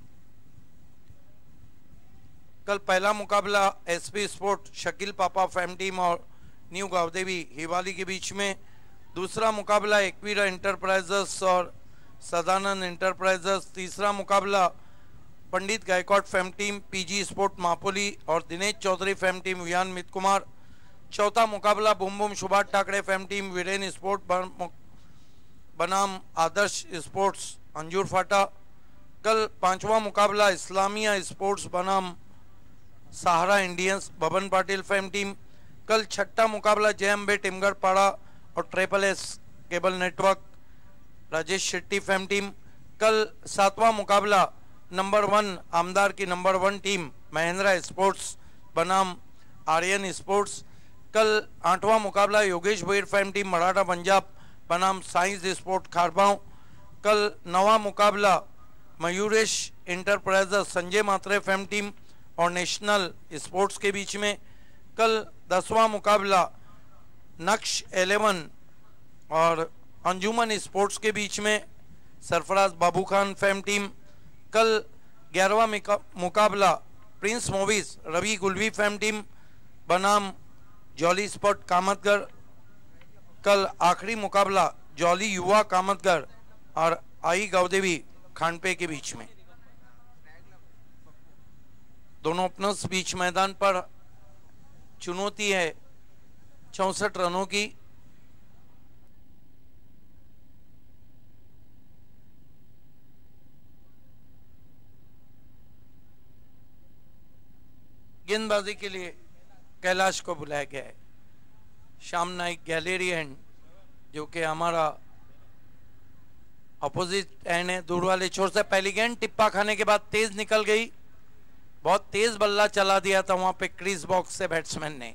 कल पहला मुकाबला SP sport Shakeel Papa fam team और न्यू गावदेवी हिवाली के बीच में। दूसरा मुकाबला एक्वीरा इंटरप्राइजेस और सदानंद इंटरप्राइजेस। तीसरा मुकाबला Pandit Gaikwad fam team PG sport Mapoli और दिनेश चौधरी फैम टीम वियान मित कुमार। चौथा मुकाबला boom boom Subhash Takde fam team Viren sport बनाम आदर्श स्पोर्ट्स अंजूर फाटा। कल पांचवा मुकाबला इस्लामिया स्पोर्ट्स बनाम Sahara Indians Baban Patil fam team. कल छठा मुकाबला जय अम्बे टिमगढ़ पाड़ा और triple S cable network Rajesh Shetty fam team. कल सातवां मुकाबला नंबर वन आमदार की number one team Mahindra sports बनाम आर्यन स्पोर्ट्स। कल आठवां मुकाबला योगेश भैर फैम टीम मराठा पंजाब बनाम साइंस स्पोर्ट खारबाव। कल नवा मुकाबला Mayuresh enterprises Sanjay Mhatre fam team और नेशनल स्पोर्ट्स के बीच में। कल दसवां मुकाबला नक्श एलेवन और अंजुमन स्पोर्ट्स के बीच में सरफराज बाबू खान फैम टीम। कल ग्यारहवां मुकाबला prince movies Ravi Gulvi fam team बनाम जॉली स्पोर्ट कामतगढ़। कल आखिरी मुकाबला जॉली युवा कामतगढ़ और आई गावदेवी खानपे के बीच में। दोनों ओपनर्स बीच मैदान पर चुनौती है चौसठ रनों की। गेंदबाजी के लिए कैलाश को बुलाया गया है। श्याम नाइक गैलेरी एंड जो कि हमारा अपोजिट एंड है दूर वाले छोर से। पहली गेंद टिप्पा खाने के बाद तेज निकल गई। बहुत तेज बल्ला चला दिया था वहां पे क्रीज बॉक्स से बैट्समैन ने।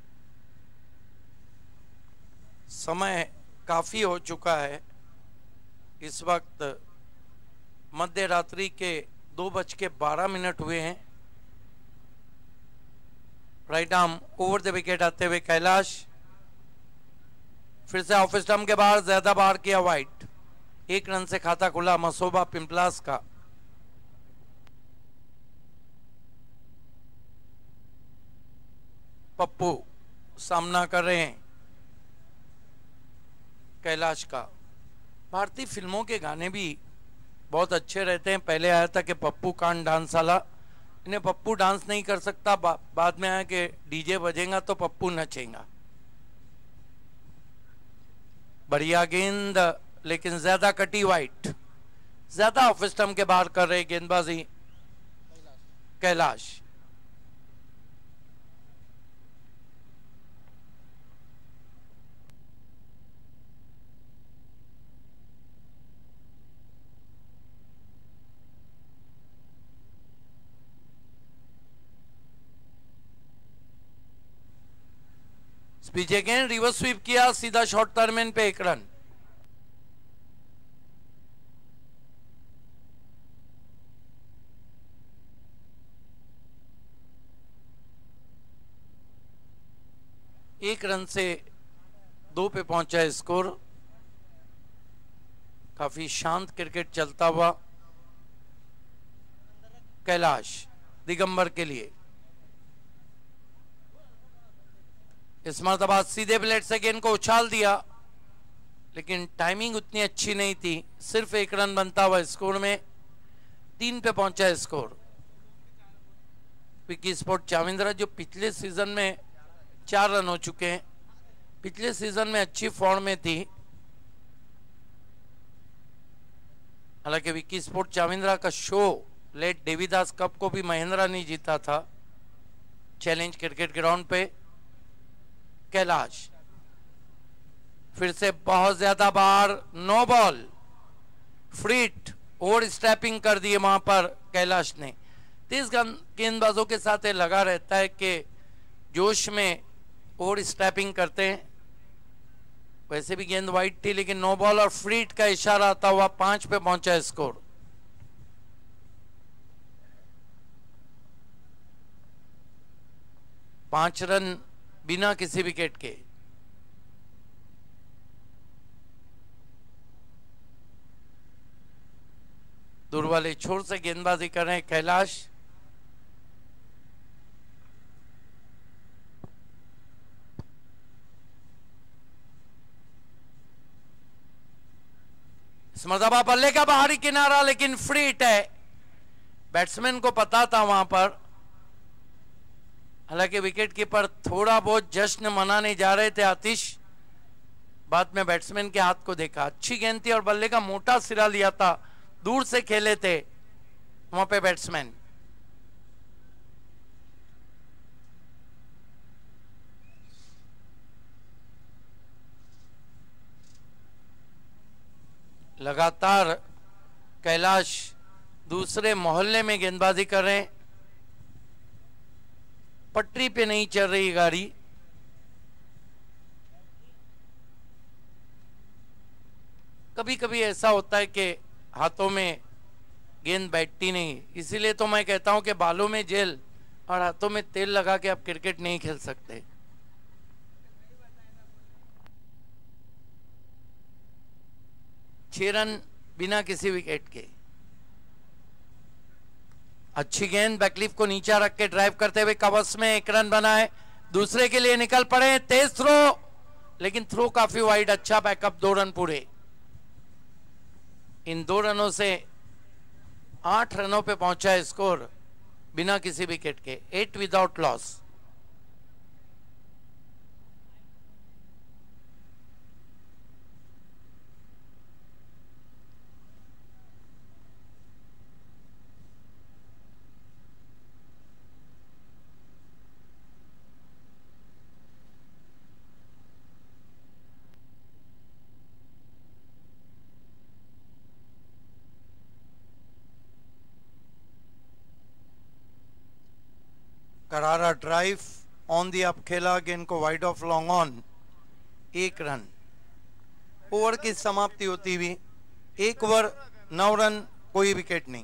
समय काफी हो चुका है। इस वक्त मध्य रात्रि के दो बज के बारह मिनट हुए हैं। Right arm over the wicket आते हुए कैलाश फिर से ऑफ स्टंप के बाहर ज्यादा बाहर किया वाइड। एक रन से खाता खुला मसोबा पिंपलास का। पप्पू सामना कर रहे हैं कैलाश का। भारतीय फिल्मों के गाने भी बहुत अच्छे रहते हैं। पहले आया था कि पप्पू कान डांस वाला, इन्हें पप्पू डांस नहीं कर सकता। बा, बाद में आया कि डीजे बजेगा तो पप्पू नचेगा। बढ़िया गेंद लेकिन ज्यादा कटी वाइट। ज्यादा ऑफ स्टंप के बाहर कर रहे गेंदबाजी कैलाश। स्पीच अगेन रिवर्स स्वीप किया, सीधा शॉर्ट टर्मिन पे एक रन। एक रन से दो पे पहुंचा है स्कोर। काफी शांत क्रिकेट चलता हुआ कैलाश दिगंबर के लिए। इस मरतबा सीधे प्लेट से गेंद को उछाल दिया, लेकिन टाइमिंग उतनी अच्छी नहीं थी। सिर्फ एक रन बनता हुआ स्कोर में तीन पे पहुंचा है स्कोर। विकी स्पोर्ट चाविंद्रा जो पिछले सीजन में चार रन हो चुके हैं, पिछले सीजन में अच्छी फॉर्म में थी। हालांकि विकी स्पोर्ट चाविंद्रा का शो लेट देवीदास कप को भी महिंद्रा ने जीता था चैलेंज क्रिकेट ग्राउंड पे। कैलाश फिर से बहुत ज्यादा बार नो बॉल, फ्रीट ओवर स्टैपिंग कर दिए वहां पर कैलाश ने। तेज गेंदबाजों के साथ ये लगा रहता है कि जोश में ओवर स्टैपिंग करते हैं। वैसे भी गेंद वाइड थी, लेकिन नो बॉल और फ्रीट का इशारा आता हुआ पांच पे पहुंचा स्कोर। पांच रन बिना किसी विकेट के। दूर वाले छोर से गेंदबाजी कर रहे हैं कैलाश। इस मरतबा बल्ले का बाहरी किनारा, लेकिन फ्री हिट है। बैट्समैन को पता था वहां पर। हालांकि विकेट कीपर थोड़ा बहुत जश्न मनाने जा रहे थे आतिश, बाद में बैट्समैन के हाथ को देखा। अच्छी गेंद थी और बल्ले का मोटा सिरा लिया था, दूर से खेले थे वहां पे बैट्समैन। लगातार कैलाश दूसरे मोहल्ले में गेंदबाजी कर रहे हैं। पटरी पे नहीं चल रही गाड़ी। कभी कभी ऐसा होता है कि हाथों में गेंद बैठती नहीं, इसीलिए तो मैं कहता हूं कि बालों में जेल और हाथों में तेल लगा के आप क्रिकेट नहीं खेल सकते। छह रन बिना किसी विकेट के। अच्छी गेंद बैकलिफ को नीचा रख के ड्राइव करते हुए कवच में एक रन बना है। दूसरे के लिए निकल पड़े, तेज थ्रो, लेकिन थ्रो काफी वाइड। अच्छा बैकअप, दो रन पूरे। इन दो रनों से आठ रनों पे पहुंचा है स्कोर बिना किसी विकेट के। Eight without loss. करारा ड्राइव ऑन दी अप खेला, गेंद को वाइड ऑफ लॉन्ग ऑन। एक रन। ओवर की समाप्ति होती हुई एक ओवर नौ रन, कोई विकेट नहीं।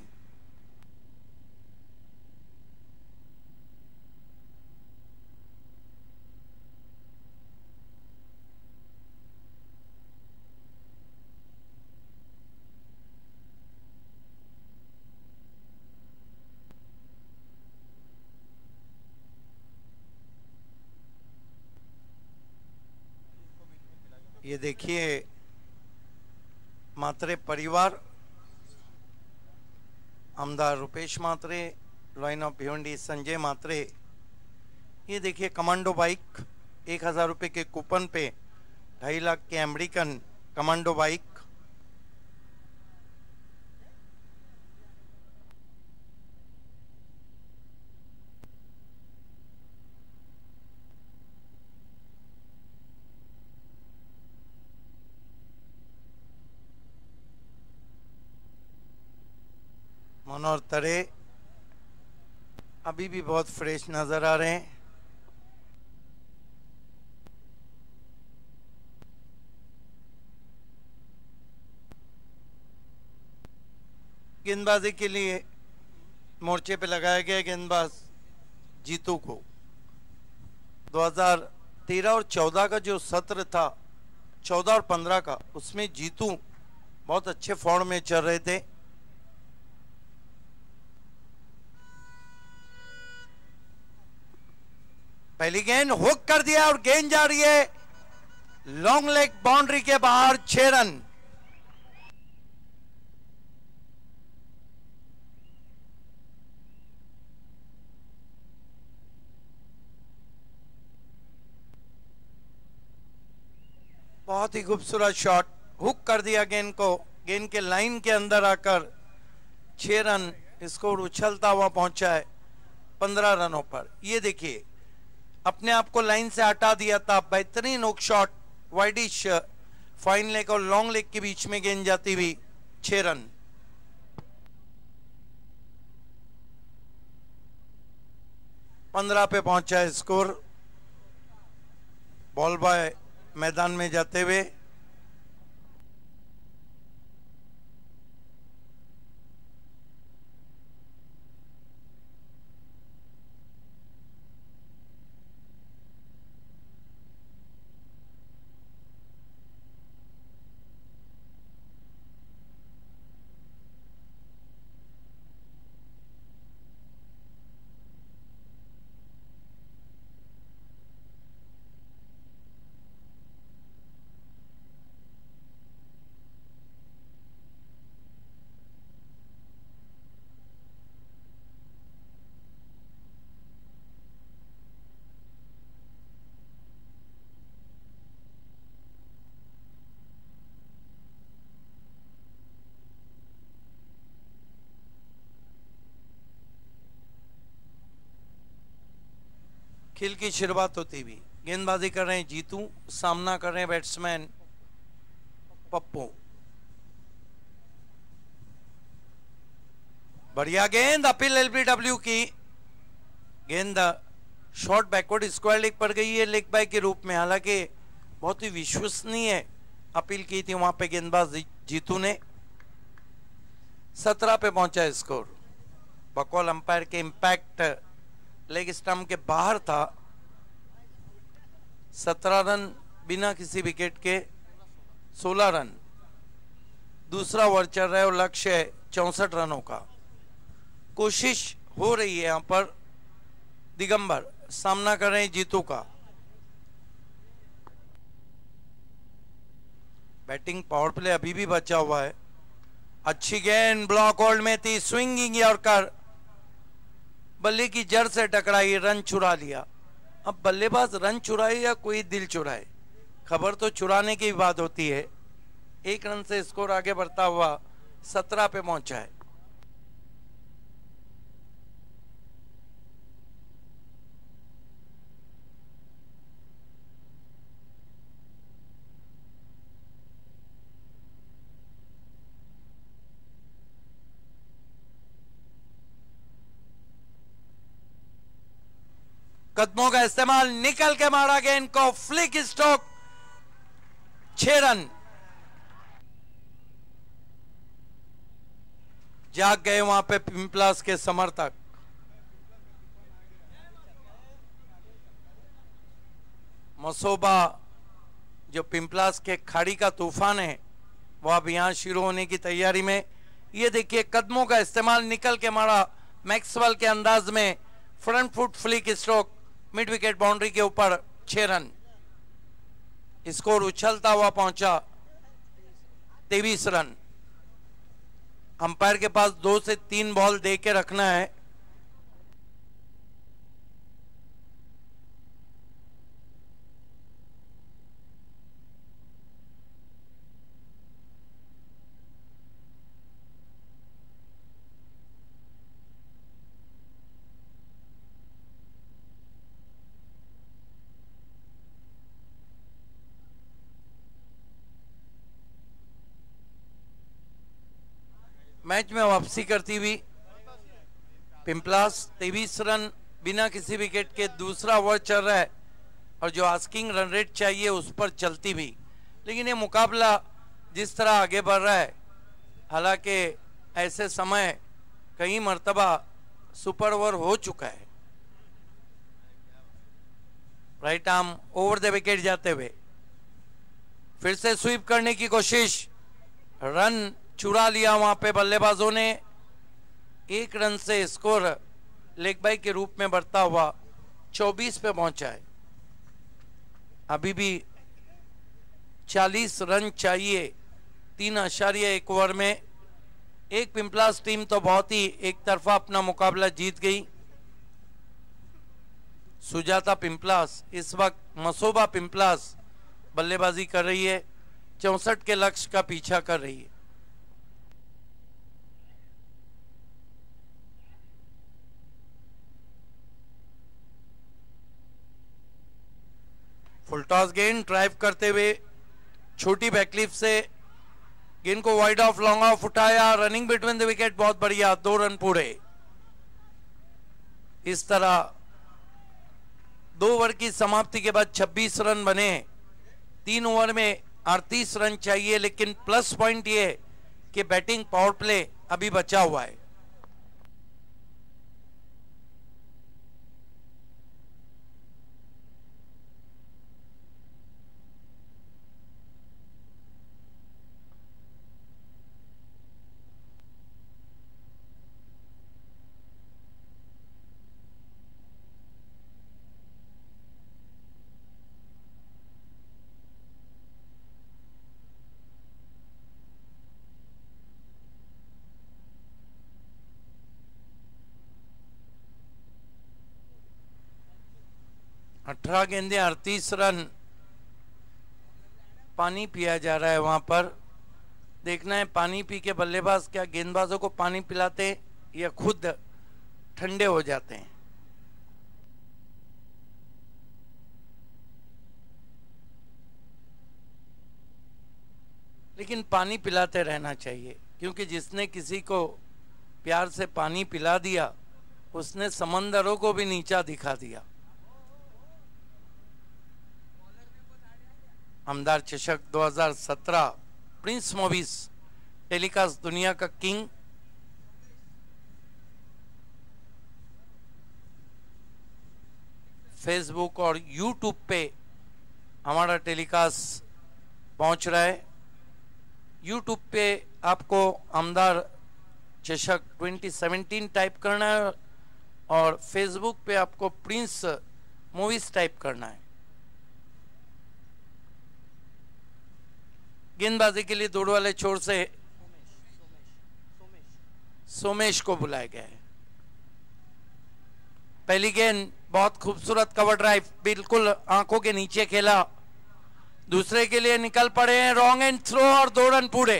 ये देखिए मात्रे परिवार, आमदार रुपेश मात्रे, लाइन ऑफ भिवंडी संजय मात्रे। ये देखिए कमांडो बाइक, एक हजार रुपये के कूपन पे ढाई लाख के अमेरिकन कमांडो बाइक। मनोहर तरे अभी भी बहुत फ्रेश नजर आ रहे हैं। गेंदबाजी के लिए मोर्चे पे लगाया गया गेंदबाज जीतू को। दो हज़ार तेरह और चौदह का जो सत्र था, चौदह और पंद्रह का, उसमें जीतू बहुत अच्छे फॉर्म में चल रहे थे। पहली गेंद हुक कर दिया और गेंद जा रही है लॉन्ग लेग बाउंड्री के बाहर, छह रन। बहुत ही खूबसूरत शॉट, हुक कर दिया गेंद को, गेंद के लाइन के अंदर आकर छह रन। स्कोर उछलता हुआ पहुंचा है पंद्रह रनों पर। ये देखिए, अपने आप को लाइन से हटा दिया था। बेहतरीन hook shot, widish fine leg और लॉन्ग लेग के बीच में गेंद जाती हुई, छह रन। पंद्रह पे पहुंचा है स्कोर। बॉल बॉय मैदान में जाते हुए खेल की शुरुआत होती हुई। गेंदबाजी कर रहे हैं जीतू, सामना कर रहे हैं बैट्समैन पप्पू। बढ़िया गेंद, अपील एलबीडब्ल्यू की गेंद शॉर्ट बैकवर्ड स्क्वायर लेग पर गई है लेग बाय के रूप में। हालांकि बहुत ही विश्वसनीय अपील की थी वहां पे गेंदबाज जीतू ने। सत्रह पे पहुंचा स्कोर। बकौल अंपायर के इंपैक्ट लेग स्टंप के बाहर था। सत्रह रन बिना किसी विकेट के, सोलह रन। दूसरा ओवर चल रहा है और लक्ष्य है चौसठ रनों का। कोशिश हो रही है यहां पर दिगंबर, सामना कर रहे हैं जीतू का। बैटिंग पावर प्ले अभी भी बचा हुआ है। अच्छी गेंद ब्लॉक होल्ड में थी, स्विंगिंग यॉर्कर बल्ले की जड़ से टकराई, रन चुरा लिया। अब बल्लेबाज रन चुराए या कोई दिल चुराए, खबर तो चुराने की बात होती है। एक रन से स्कोर आगे बढ़ता हुआ सत्रह पे पहुंचा है। कदमों का इस्तेमाल, निकल के मारा गेंद को, फ्लिक स्ट्रोक, छह रन। जाग गए वहां पे पिंपलास के समर्थक। मसोबा जो पिंपलास के खाड़ी का तूफान है वो अब यहां शुरू होने की तैयारी में। ये देखिए, कदमों का इस्तेमाल, निकल के मारा मैक्सवेल के अंदाज में, front foot flick stroke, mid wicket boundary के ऊपर, छह रन। स्कोर उछलता हुआ पहुंचा तेईस रन। अंपायर के पास दो से तीन बॉल दे के रखना है। मैच में वापसी करती हुई पिंपलास, तेईस रन बिना किसी विकेट के। दूसरा ओवर चल रहा है और जो आस्किंग रन रेट चाहिए उस पर चलती भी। लेकिन ये मुकाबला जिस तरह आगे बढ़ रहा है, हालांकि ऐसे समय कई मर्तबा सुपर ओवर हो चुका है। Right arm over the wicket जाते हुए फिर से स्वीप करने की कोशिश, रन चुरा लिया वहां पे बल्लेबाजों ने। एक रन से स्कोर लेग बाई के रूप में बढ़ता हुआ चौबीस पे पहुंचा है। अभी भी चालीस रन चाहिए तीन आशार्य एक ओवर में। एक पिंपलास टीम तो बहुत ही एक तरफा अपना मुकाबला जीत गई। सुजाता पिंपलास इस वक्त मसोबा पिंपलास बल्लेबाजी कर रही है, चौसठ के लक्ष्य का पीछा कर रही है। फुल टॉस गेंद ड्राइव करते हुए छोटी बैकलिफ से गेंद को वाइड ऑफ लॉन्ग ऑफ उठाया, रनिंग बिटवीन द विकेट बहुत बढ़िया, दो रन पूरे। इस तरह दो ओवर की समाप्ति के बाद छब्बीस रन बने। तीन ओवर में अड़तीस रन चाहिए, लेकिन प्लस पॉइंट ये कि बैटिंग पावर प्ले अभी बचा हुआ है। अठारह गेंदे अड़तीस रन। पानी पिया जा रहा है वहां पर। देखना है पानी पी के बल्लेबाज क्या गेंदबाजों को पानी पिलाते या खुद ठंडे हो जाते हैं। लेकिन पानी पिलाते रहना चाहिए, क्योंकि जिसने किसी को प्यार से पानी पिला दिया उसने समंदरों को भी नीचा दिखा दिया। आमदार चषक दो हज़ार सत्रह प्रिंस मूवीज टेलीकास्ट दुनिया का किंग। फेसबुक और यूट्यूब पे हमारा टेलीकास्ट पहुंच रहा है। यूट्यूब पे आपको आमदार चषक दो हज़ार सत्रह टाइप करना है और फेसबुक पे आपको प्रिंस मूवीज टाइप करना है। गेंदबाजी के लिए दौड़ वाले छोर से सोमेश को बुलाया गया है। पहली गेंद बहुत खूबसूरत कवर ड्राइव, बिल्कुल आंखों के नीचे खेला। दूसरे के लिए निकल पड़े हैं, रॉन्ग एंड थ्रो और दो रन पूरे।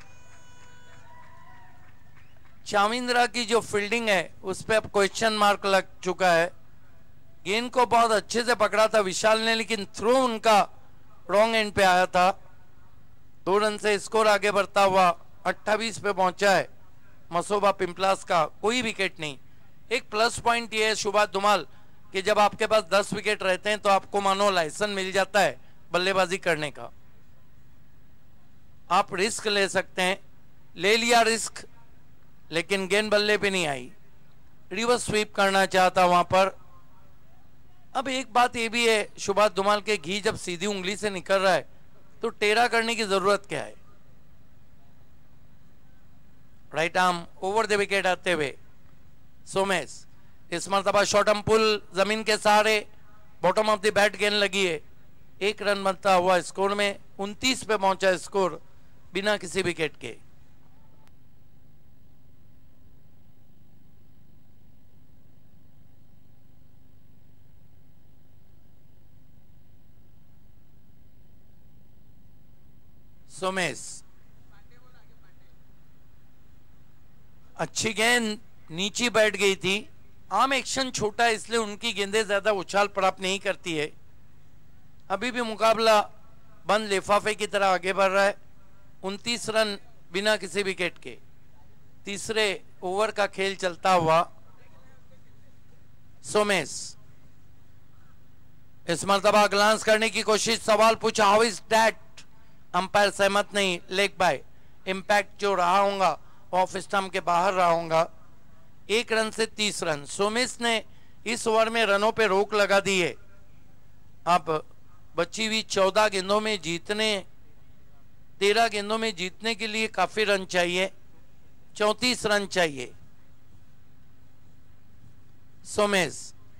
चाविंद्रा की जो फील्डिंग है उस पर अब क्वेश्चन मार्क लग चुका है। गेंद को बहुत अच्छे से पकड़ा था विशाल ने, लेकिन थ्रो उनका रॉन्ग एंड पे आया था। दो रन से स्कोर आगे बढ़ता हुआ अट्ठाईस पे पहुंचा है मसोबा पिंपलास का। कोई विकेट नहीं। एक प्लस पॉइंट ये है शुभात धुमाल कि जब आपके पास दस विकेट रहते हैं तो आपको मानो लाइसेंस मिल जाता है बल्लेबाजी करने का। आप रिस्क ले सकते हैं, ले लिया रिस्क, लेकिन गेंद बल्ले पे नहीं आई। रिवर्स स्वीप करना चाहता वहां पर। अब एक बात ये भी है, शुभात धुमाल के घी जब सीधी उंगली से निकल रहा है तो टेढ़ा करने की जरूरत क्या है। Right arm over the wicket आते हुए सोमेश। इस मरतबा शॉर्टम पुल जमीन के सहारे बॉटम ऑफ द बैट गेंद लगी है। एक रन बनता हुआ स्कोर में उनतीस पे पहुंचा स्कोर बिना किसी विकेट के। सोमेश अच्छी गेंद नीचे बैठ गई थी। आम एक्शन छोटा है इसलिए उनकी गेंदें ज्यादा उछाल प्राप्त नहीं करती है। अभी भी मुकाबला बंद लिफाफे की तरह आगे बढ़ रहा है। उनतीस रन बिना किसी विकेट के। तीसरे ओवर का खेल चलता हुआ सोमेश इस मरतबा ग्लांस करने की कोशिश, सवाल पूछा हाउ इज दैट। अंपायर सहमत नहीं, लेग बाय। इंपैक्ट जो रहा होगा ऑफ स्टंप के बाहर रहा होगा। एक रन से तीस रन। सोमेश ने इस ओवर में रनों पे रोक लगा दी है। अब बची हुई चौदह गेंदों में जीतने तेरह गेंदों में जीतने के लिए काफी रन चाहिए, चौंतीस रन चाहिए। सोमेश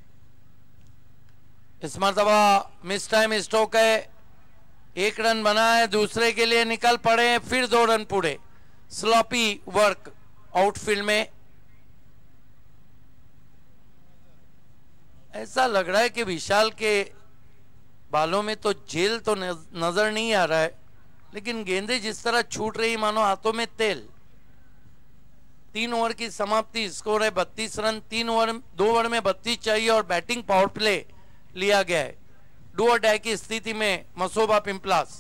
इस मरतबा मिस टाइम स्ट्रोक है, एक रन बना है, दूसरे के लिए निकल पड़े, फिर दो रन पूरे। स्लॉपी वर्क आउटफील्ड में। ऐसा लग रहा है कि विशाल के बालों में तो जेल तो नजर नहीं आ रहा है, लेकिन गेंदें जिस तरह छूट रही मानो हाथों में तेल। तीन ओवर की समाप्ति, स्कोर है बत्तीस रन। तीन ओवर दो ओवर में बत्तीस चाहिए और बैटिंग पावर प्ले लिया गया है। डू और डाई की स्थिति में मसोबा पिंपलास।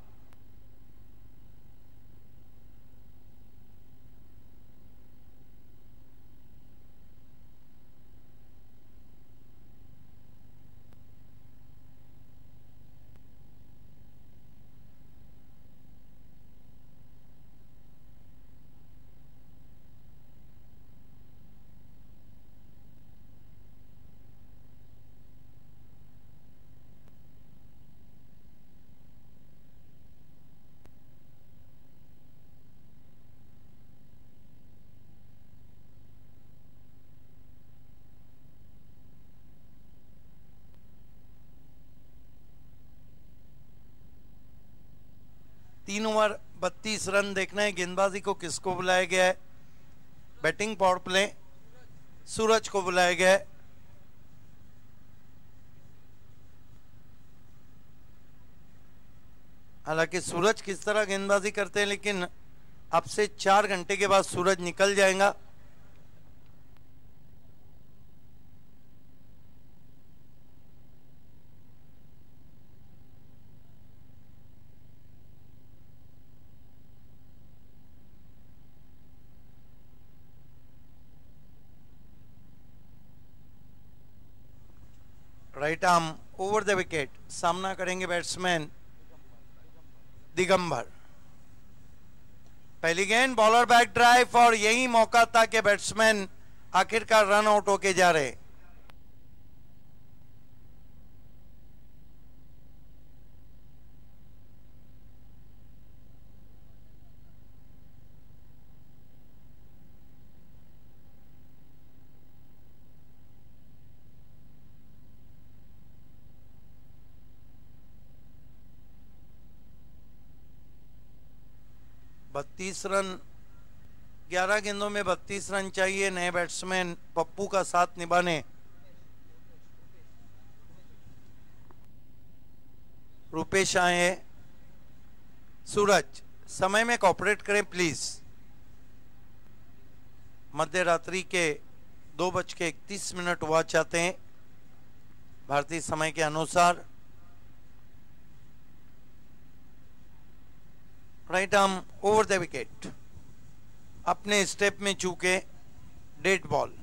तीन ओवर बत्तीस रन देखना है। गेंदबाजी को किसको बुलाया गया है? बैटिंग पावर प्ले सूरज को बुलाया गया है। हालांकि सूरज किस तरह गेंदबाजी करते हैं, लेकिन अब से चार घंटे के बाद सूरज निकल जाएगा। Right arm over the wicket, सामना करेंगे बैट्समैन दिगंबर। पहली गेंद बॉलर बैक ड्राइव, और यही मौका था कि बैट्समैन आखिरकार रन आउट होके जा रहे। बत्तीस रन, ग्यारह गेंदों में बत्तीस रन चाहिए नए बैट्समैन पप्पू का साथ निभाने। रुपेश आए हैं। सूरज समय में कोऑपरेट करें प्लीज। मध्य रात्रि के दो बज के इकतीस मिनट हुआ चाहते हैं भारतीय समय के अनुसार। Right arm over the wicket, अपने स्टेप में चूके, डेड बॉल।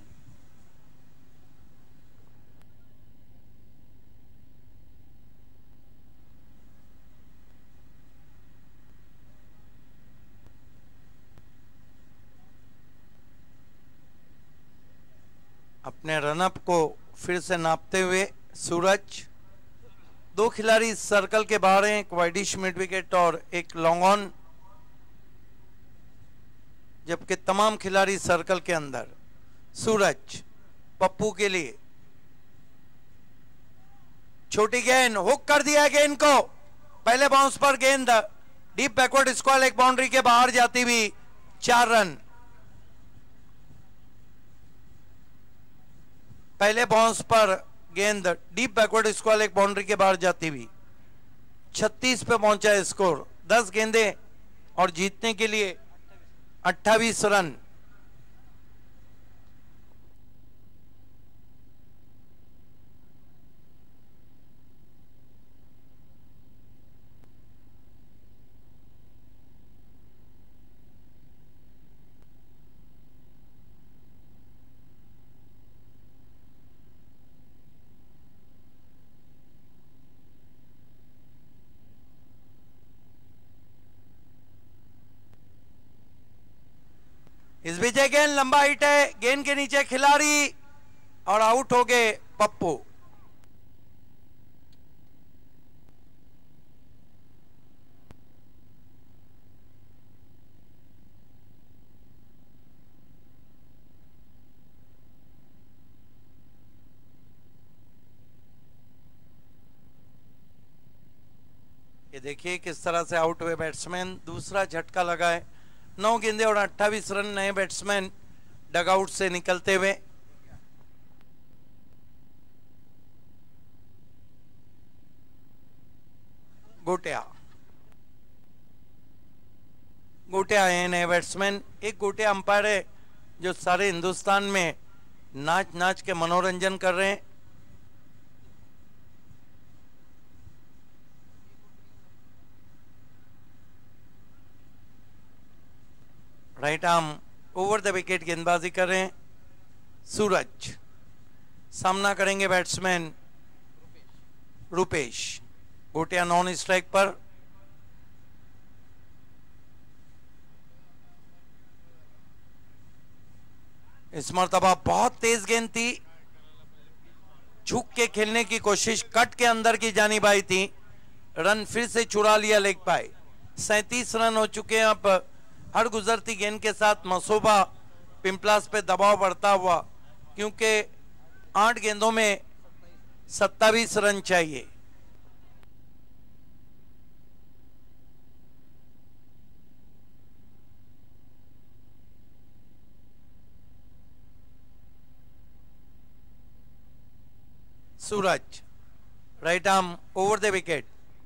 अपने रनअप को फिर से नापते हुए सूरज। दो खिलाड़ी सर्कल के बाहर हैं, एक वाइडिश मिड विकेट और एक लॉन्ग ऑन, जबकि तमाम खिलाड़ी सर्कल के अंदर। सूरज पप्पू के लिए छोटी गेंद, हुक कर दिया गेंद को, पहले बाउंस पर गेंद डीप बैकवर्ड स्क्वायर, एक बाउंड्री के बाहर जाती हुई, चार रन। पहले बाउंस पर गेंद डीप बैकवर्ड स्क्वायर, एक बाउंड्री के बाहर जाती हुई, छत्तीस पे पहुंचा है स्कोर। दस गेंदें और जीतने के लिए अट्ठाईस रन। इस विजय गेंद लंबा हिट है, गेंद के नीचे खिलाड़ी और आउट हो गए पप्पू। ये देखिए किस तरह से आउट हुए बैट्समैन, दूसरा झटका लगा है। नौ गेंदे और अट्ठाईस रन नए बैट्समैन डगआउट से निकलते हुए। गोटिया गोटिया आए नए बैट्समैन। एक गोटिया अंपायर है जो सारे हिंदुस्तान में नाच नाच के मनोरंजन कर रहे हैं। Right arm over the wicket गेंदबाजी कर रहे हैं सूरज। सामना करेंगे batsman Rupesh. Gotiya non strike पर। इस मरतबा बहुत तेज गेंद थी, झुक के खेलने की कोशिश, कट के अंदर की जानिब आई थी, रन फिर से चुरा लिया लेग पाए। सैंतीस रन हो चुके हैं। अब हर गुजरती गेंद के साथ मसोबा पिंपलास पे दबाव बढ़ता हुआ, क्योंकि आठ गेंदों में सत्ताईस रन चाहिए। Suraj right arm over the wicket.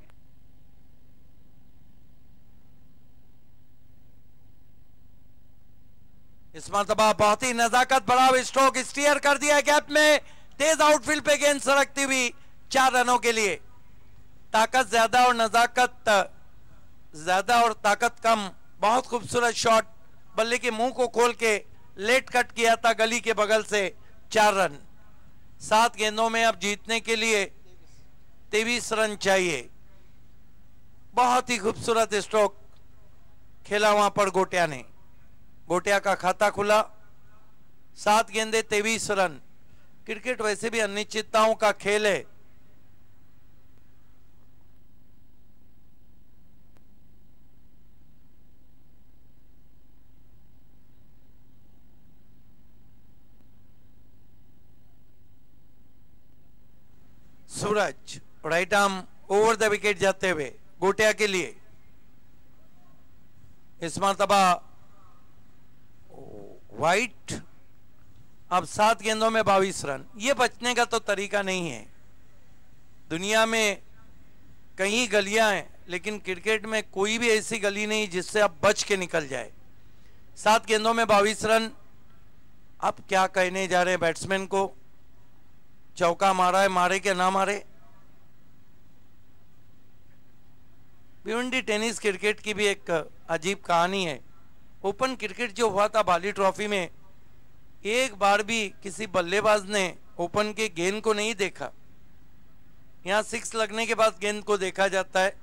इस मरतबा बहुत ही नजाकत बड़ा स्ट्रोक स्टीयर कर दिया गैप में, तेज आउटफील्ड पे गेंद सरकती हुई चार रनों के लिए। ताकत ज्यादा और नजाकत ज्यादा और ताकत कम। बहुत खूबसूरत शॉट, बल्ले के मुंह को खोल के लेट कट किया था गली के बगल से। चार रन सात गेंदों में अब जीतने के लिए तेईस रन चाहिए। बहुत ही खूबसूरत स्ट्रोक खेला वहां पर गोटिया ने। गोटिया का खाता खुला। सात गेंदे तेईस रन। क्रिकेट वैसे भी अनिश्चितताओं का खेल है। Suraj right arm over the wicket जाते हुए गोटिया के लिए। इस मरतबा वाइट। अब सात गेंदों में बाईस रन। ये बचने का तो तरीका नहीं है। दुनिया में कई गलियां हैं, लेकिन क्रिकेट में कोई भी ऐसी गली नहीं जिससे आप बच के निकल जाए। सात गेंदों में बाईस रन। अब क्या कहने जा रहे हैं बैट्समैन को? चौका मारा है, मारे क्या ना मारे। भिवंडी टेनिस क्रिकेट की भी एक अजीब कहानी है। ओपन क्रिकेट जो हुआ था बाली ट्रॉफी में, एक बार भी किसी बल्लेबाज ने ओपन के गेंद को नहीं देखा। यहां सिक्स लगने के बाद गेंद को देखा जाता है।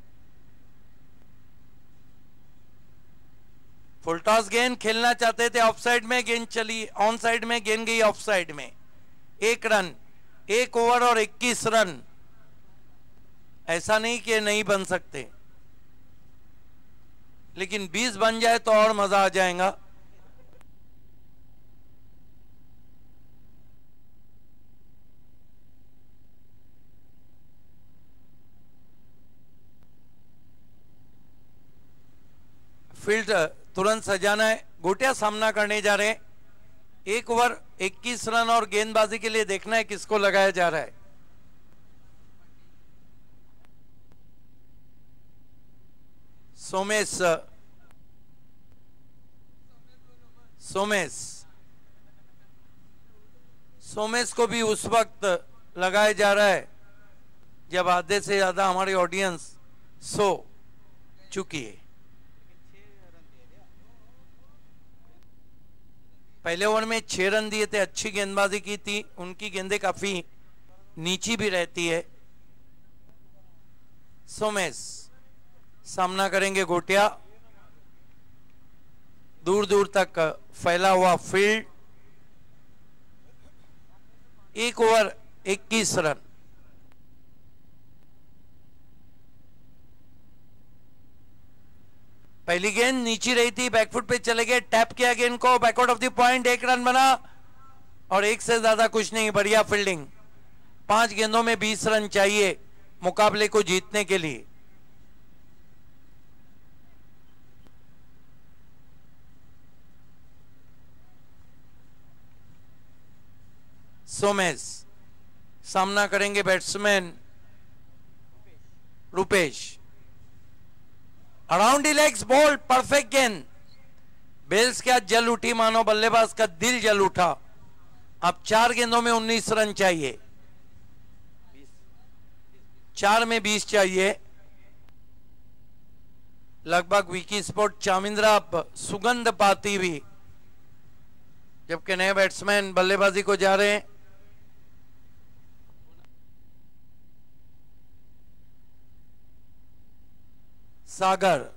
फुल टॉस गेंद खेलना चाहते थे, ऑफ साइड में गेंद चली, ऑन साइड में गेंद गई ऑफ साइड में। एक रन, एक ओवर और इक्कीस रन। ऐसा नहीं कि नहीं बन सकते, लेकिन बीस बन जाए तो और मजा आ जाएगा। फील्ड तुरंत सजाना है। गोटिया सामना करने जा रहे हैं। एक ओवर इक्कीस रन और गेंदबाजी के लिए देखना है किसको लगाया जा रहा है। सोमेश सोमेश सोमेश को भी उस वक्त लगाया जा रहा है जब आधे से ज्यादा हमारी ऑडियंस सो चुकी है। पहले ओवर में छह रन दिए थे, अच्छी गेंदबाजी की थी। उनकी गेंदें काफी नीची भी रहती है। सोमेश सामना करेंगे गोटिया। दूर दूर तक फैला हुआ फील्ड। एक ओवर इक्कीस रन। पहली गेंद नीची रही थी, बैकफुट पे चले गए, टैप किया गेंद को, बैकआउट ऑफ द पॉइंट। एक रन बना और एक से ज्यादा कुछ नहीं। बढ़िया फील्डिंग। पांच गेंदों में बीस रन चाहिए मुकाबले को जीतने के लिए। सोमेश, सामना करेंगे batsman Rupesh. Around the legs ball, perfect गेंद। बेल्स क्या जल उठी, मानो बल्लेबाज का दिल जल उठा। अब चार गेंदों में उन्नीस रन चाहिए, चार में बीस चाहिए। लगभग विकी स्पोर्ट चामिंद्रा अब सुगंध पाती हुई, जबकि नए बैट्समैन बल्लेबाजी को जा रहे हैं। सागर,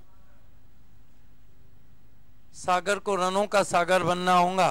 सागर को रनों का सागर बनना होगा।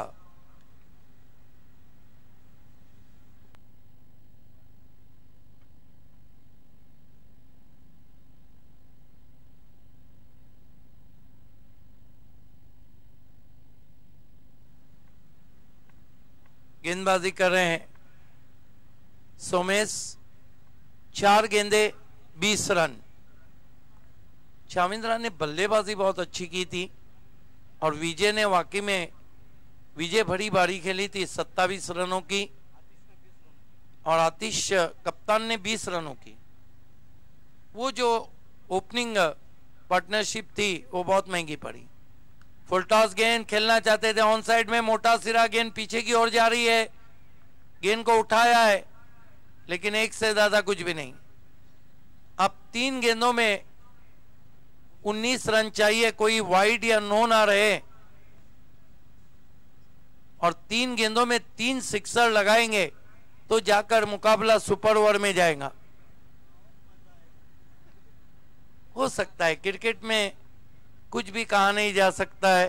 गेंदबाजी कर रहे हैं सोमेश, चार गेंदे बीस रन। चामिंद्रा ने बल्लेबाजी बहुत अच्छी की थी और विजय ने वाकई में विजय भरी बारी खेली थी, सत्ताईस रनों की, और आतिश कप्तान ने बीस रनों की। वो जो ओपनिंग पार्टनरशिप थी वो बहुत महंगी पड़ी। फुल टॉस गेंद खेलना चाहते थे, ऑन साइड में मोटा सिरा गेंद पीछे की ओर जा रही है। गेंद को उठाया है लेकिन एक से ज्यादा कुछ भी नहीं। अब तीन गेंदों में उन्नीस रन चाहिए, कोई वाइड या नो ना रहे, और तीन गेंदों में तीन सिक्सर लगाएंगे तो जाकर मुकाबला सुपर ओवर में जाएगा। हो सकता है, क्रिकेट में कुछ भी कहा नहीं जा सकता है।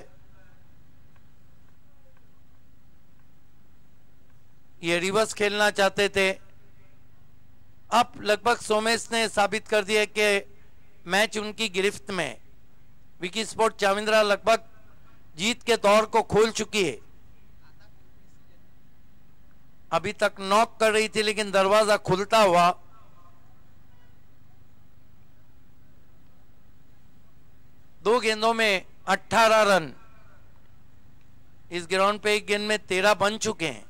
ये रिवर्स खेलना चाहते थे। अब लगभग सोमेश ने साबित कर दिया कि मैच उनकी गिरफ्त में। विकी स्पोर्ट चामिंद्रा लगभग जीत के दौर को खोल चुकी है। अभी तक नॉक कर रही थी लेकिन दरवाजा खुलता हुआ। दो गेंदों में अठारह रन। इस ग्राउंड पे एक गेंद में तेरह बन चुके हैं।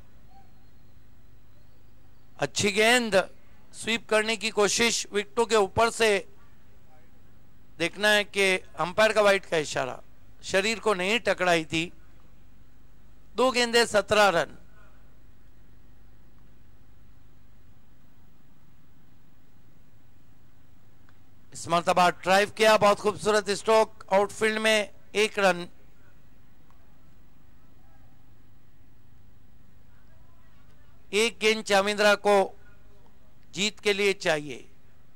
अच्छी गेंद, स्वीप करने की कोशिश, विकेटों के ऊपर से। देखना है कि अंपायर का वाइड का इशारा, शरीर को नहीं टकराई थी। दो गेंदे सत्रह रन। इस मरतबा ड्राइव किया, बहुत खूबसूरत स्ट्रोक, आउटफील्ड में एक रन। एक गेंद चामिंद्रा को जीत के लिए चाहिए।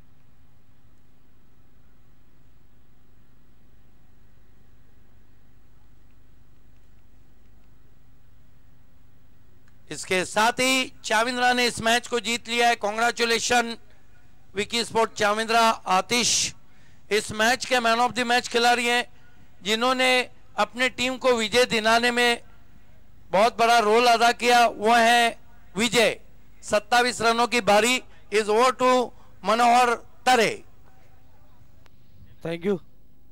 इसके साथ ही चामिंद्रा ने इस मैच को जीत लिया है। Congratulation Vicky sport Chamindra. आतिश इस मैच के मैन ऑफ द मैच खिलाड़ी हैं, जिन्होंने अपने टीम को विजय दिलाने में बहुत बड़ा रोल अदा किया। वो है विजय। सत्ताईस रनों की बारी। Is over to Manohar Tare. Thank you.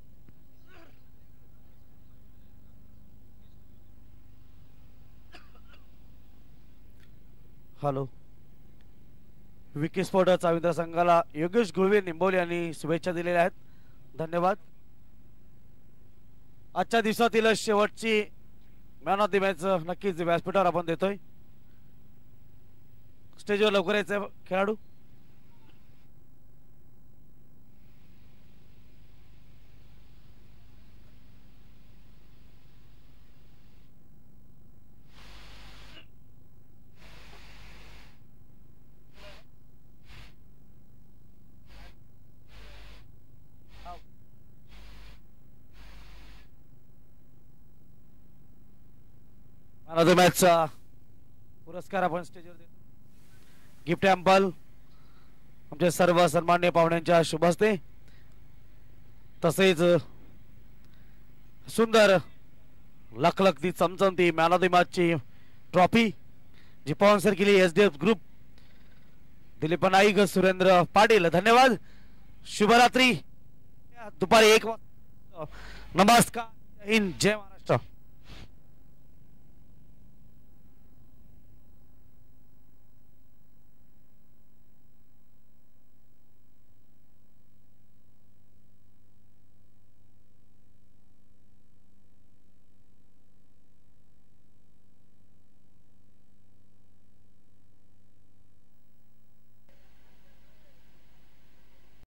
Hello, Vicky sport Chamindra संघाला योगेश गुळवे निंबोली यांनी शुभेच्छा दिलेल्या आहेत. धन्यवाद. आजच्या दिवसातील शेवटची मॅन ऑफ द मॅच नक्कीच व्यासपीठावर आपण देतोय. स्टेजवर लवकर यायचे खेळाडू. मॅन ऑफ द मॅचचा पुरस्कार आपण स्टेजवर देतो. गिफ्ट एम्पल आमच्या सर्व सन्मान्य पाहुण्यांच्या शुभ हस्ते, तसेच सुंदर लखलखती चमचमती मॅन ऑफ द मॅचची ट्रॉफी जी स्पॉन्सर केली एसडीएफ ग्रुप, दिलीप नाईक, सुरेंद्र पाटील. धन्यवाद. शुभरात्री. दुपारी एक वाजता. नमस्कार. जय हिंद, जय महाराष्ट्र.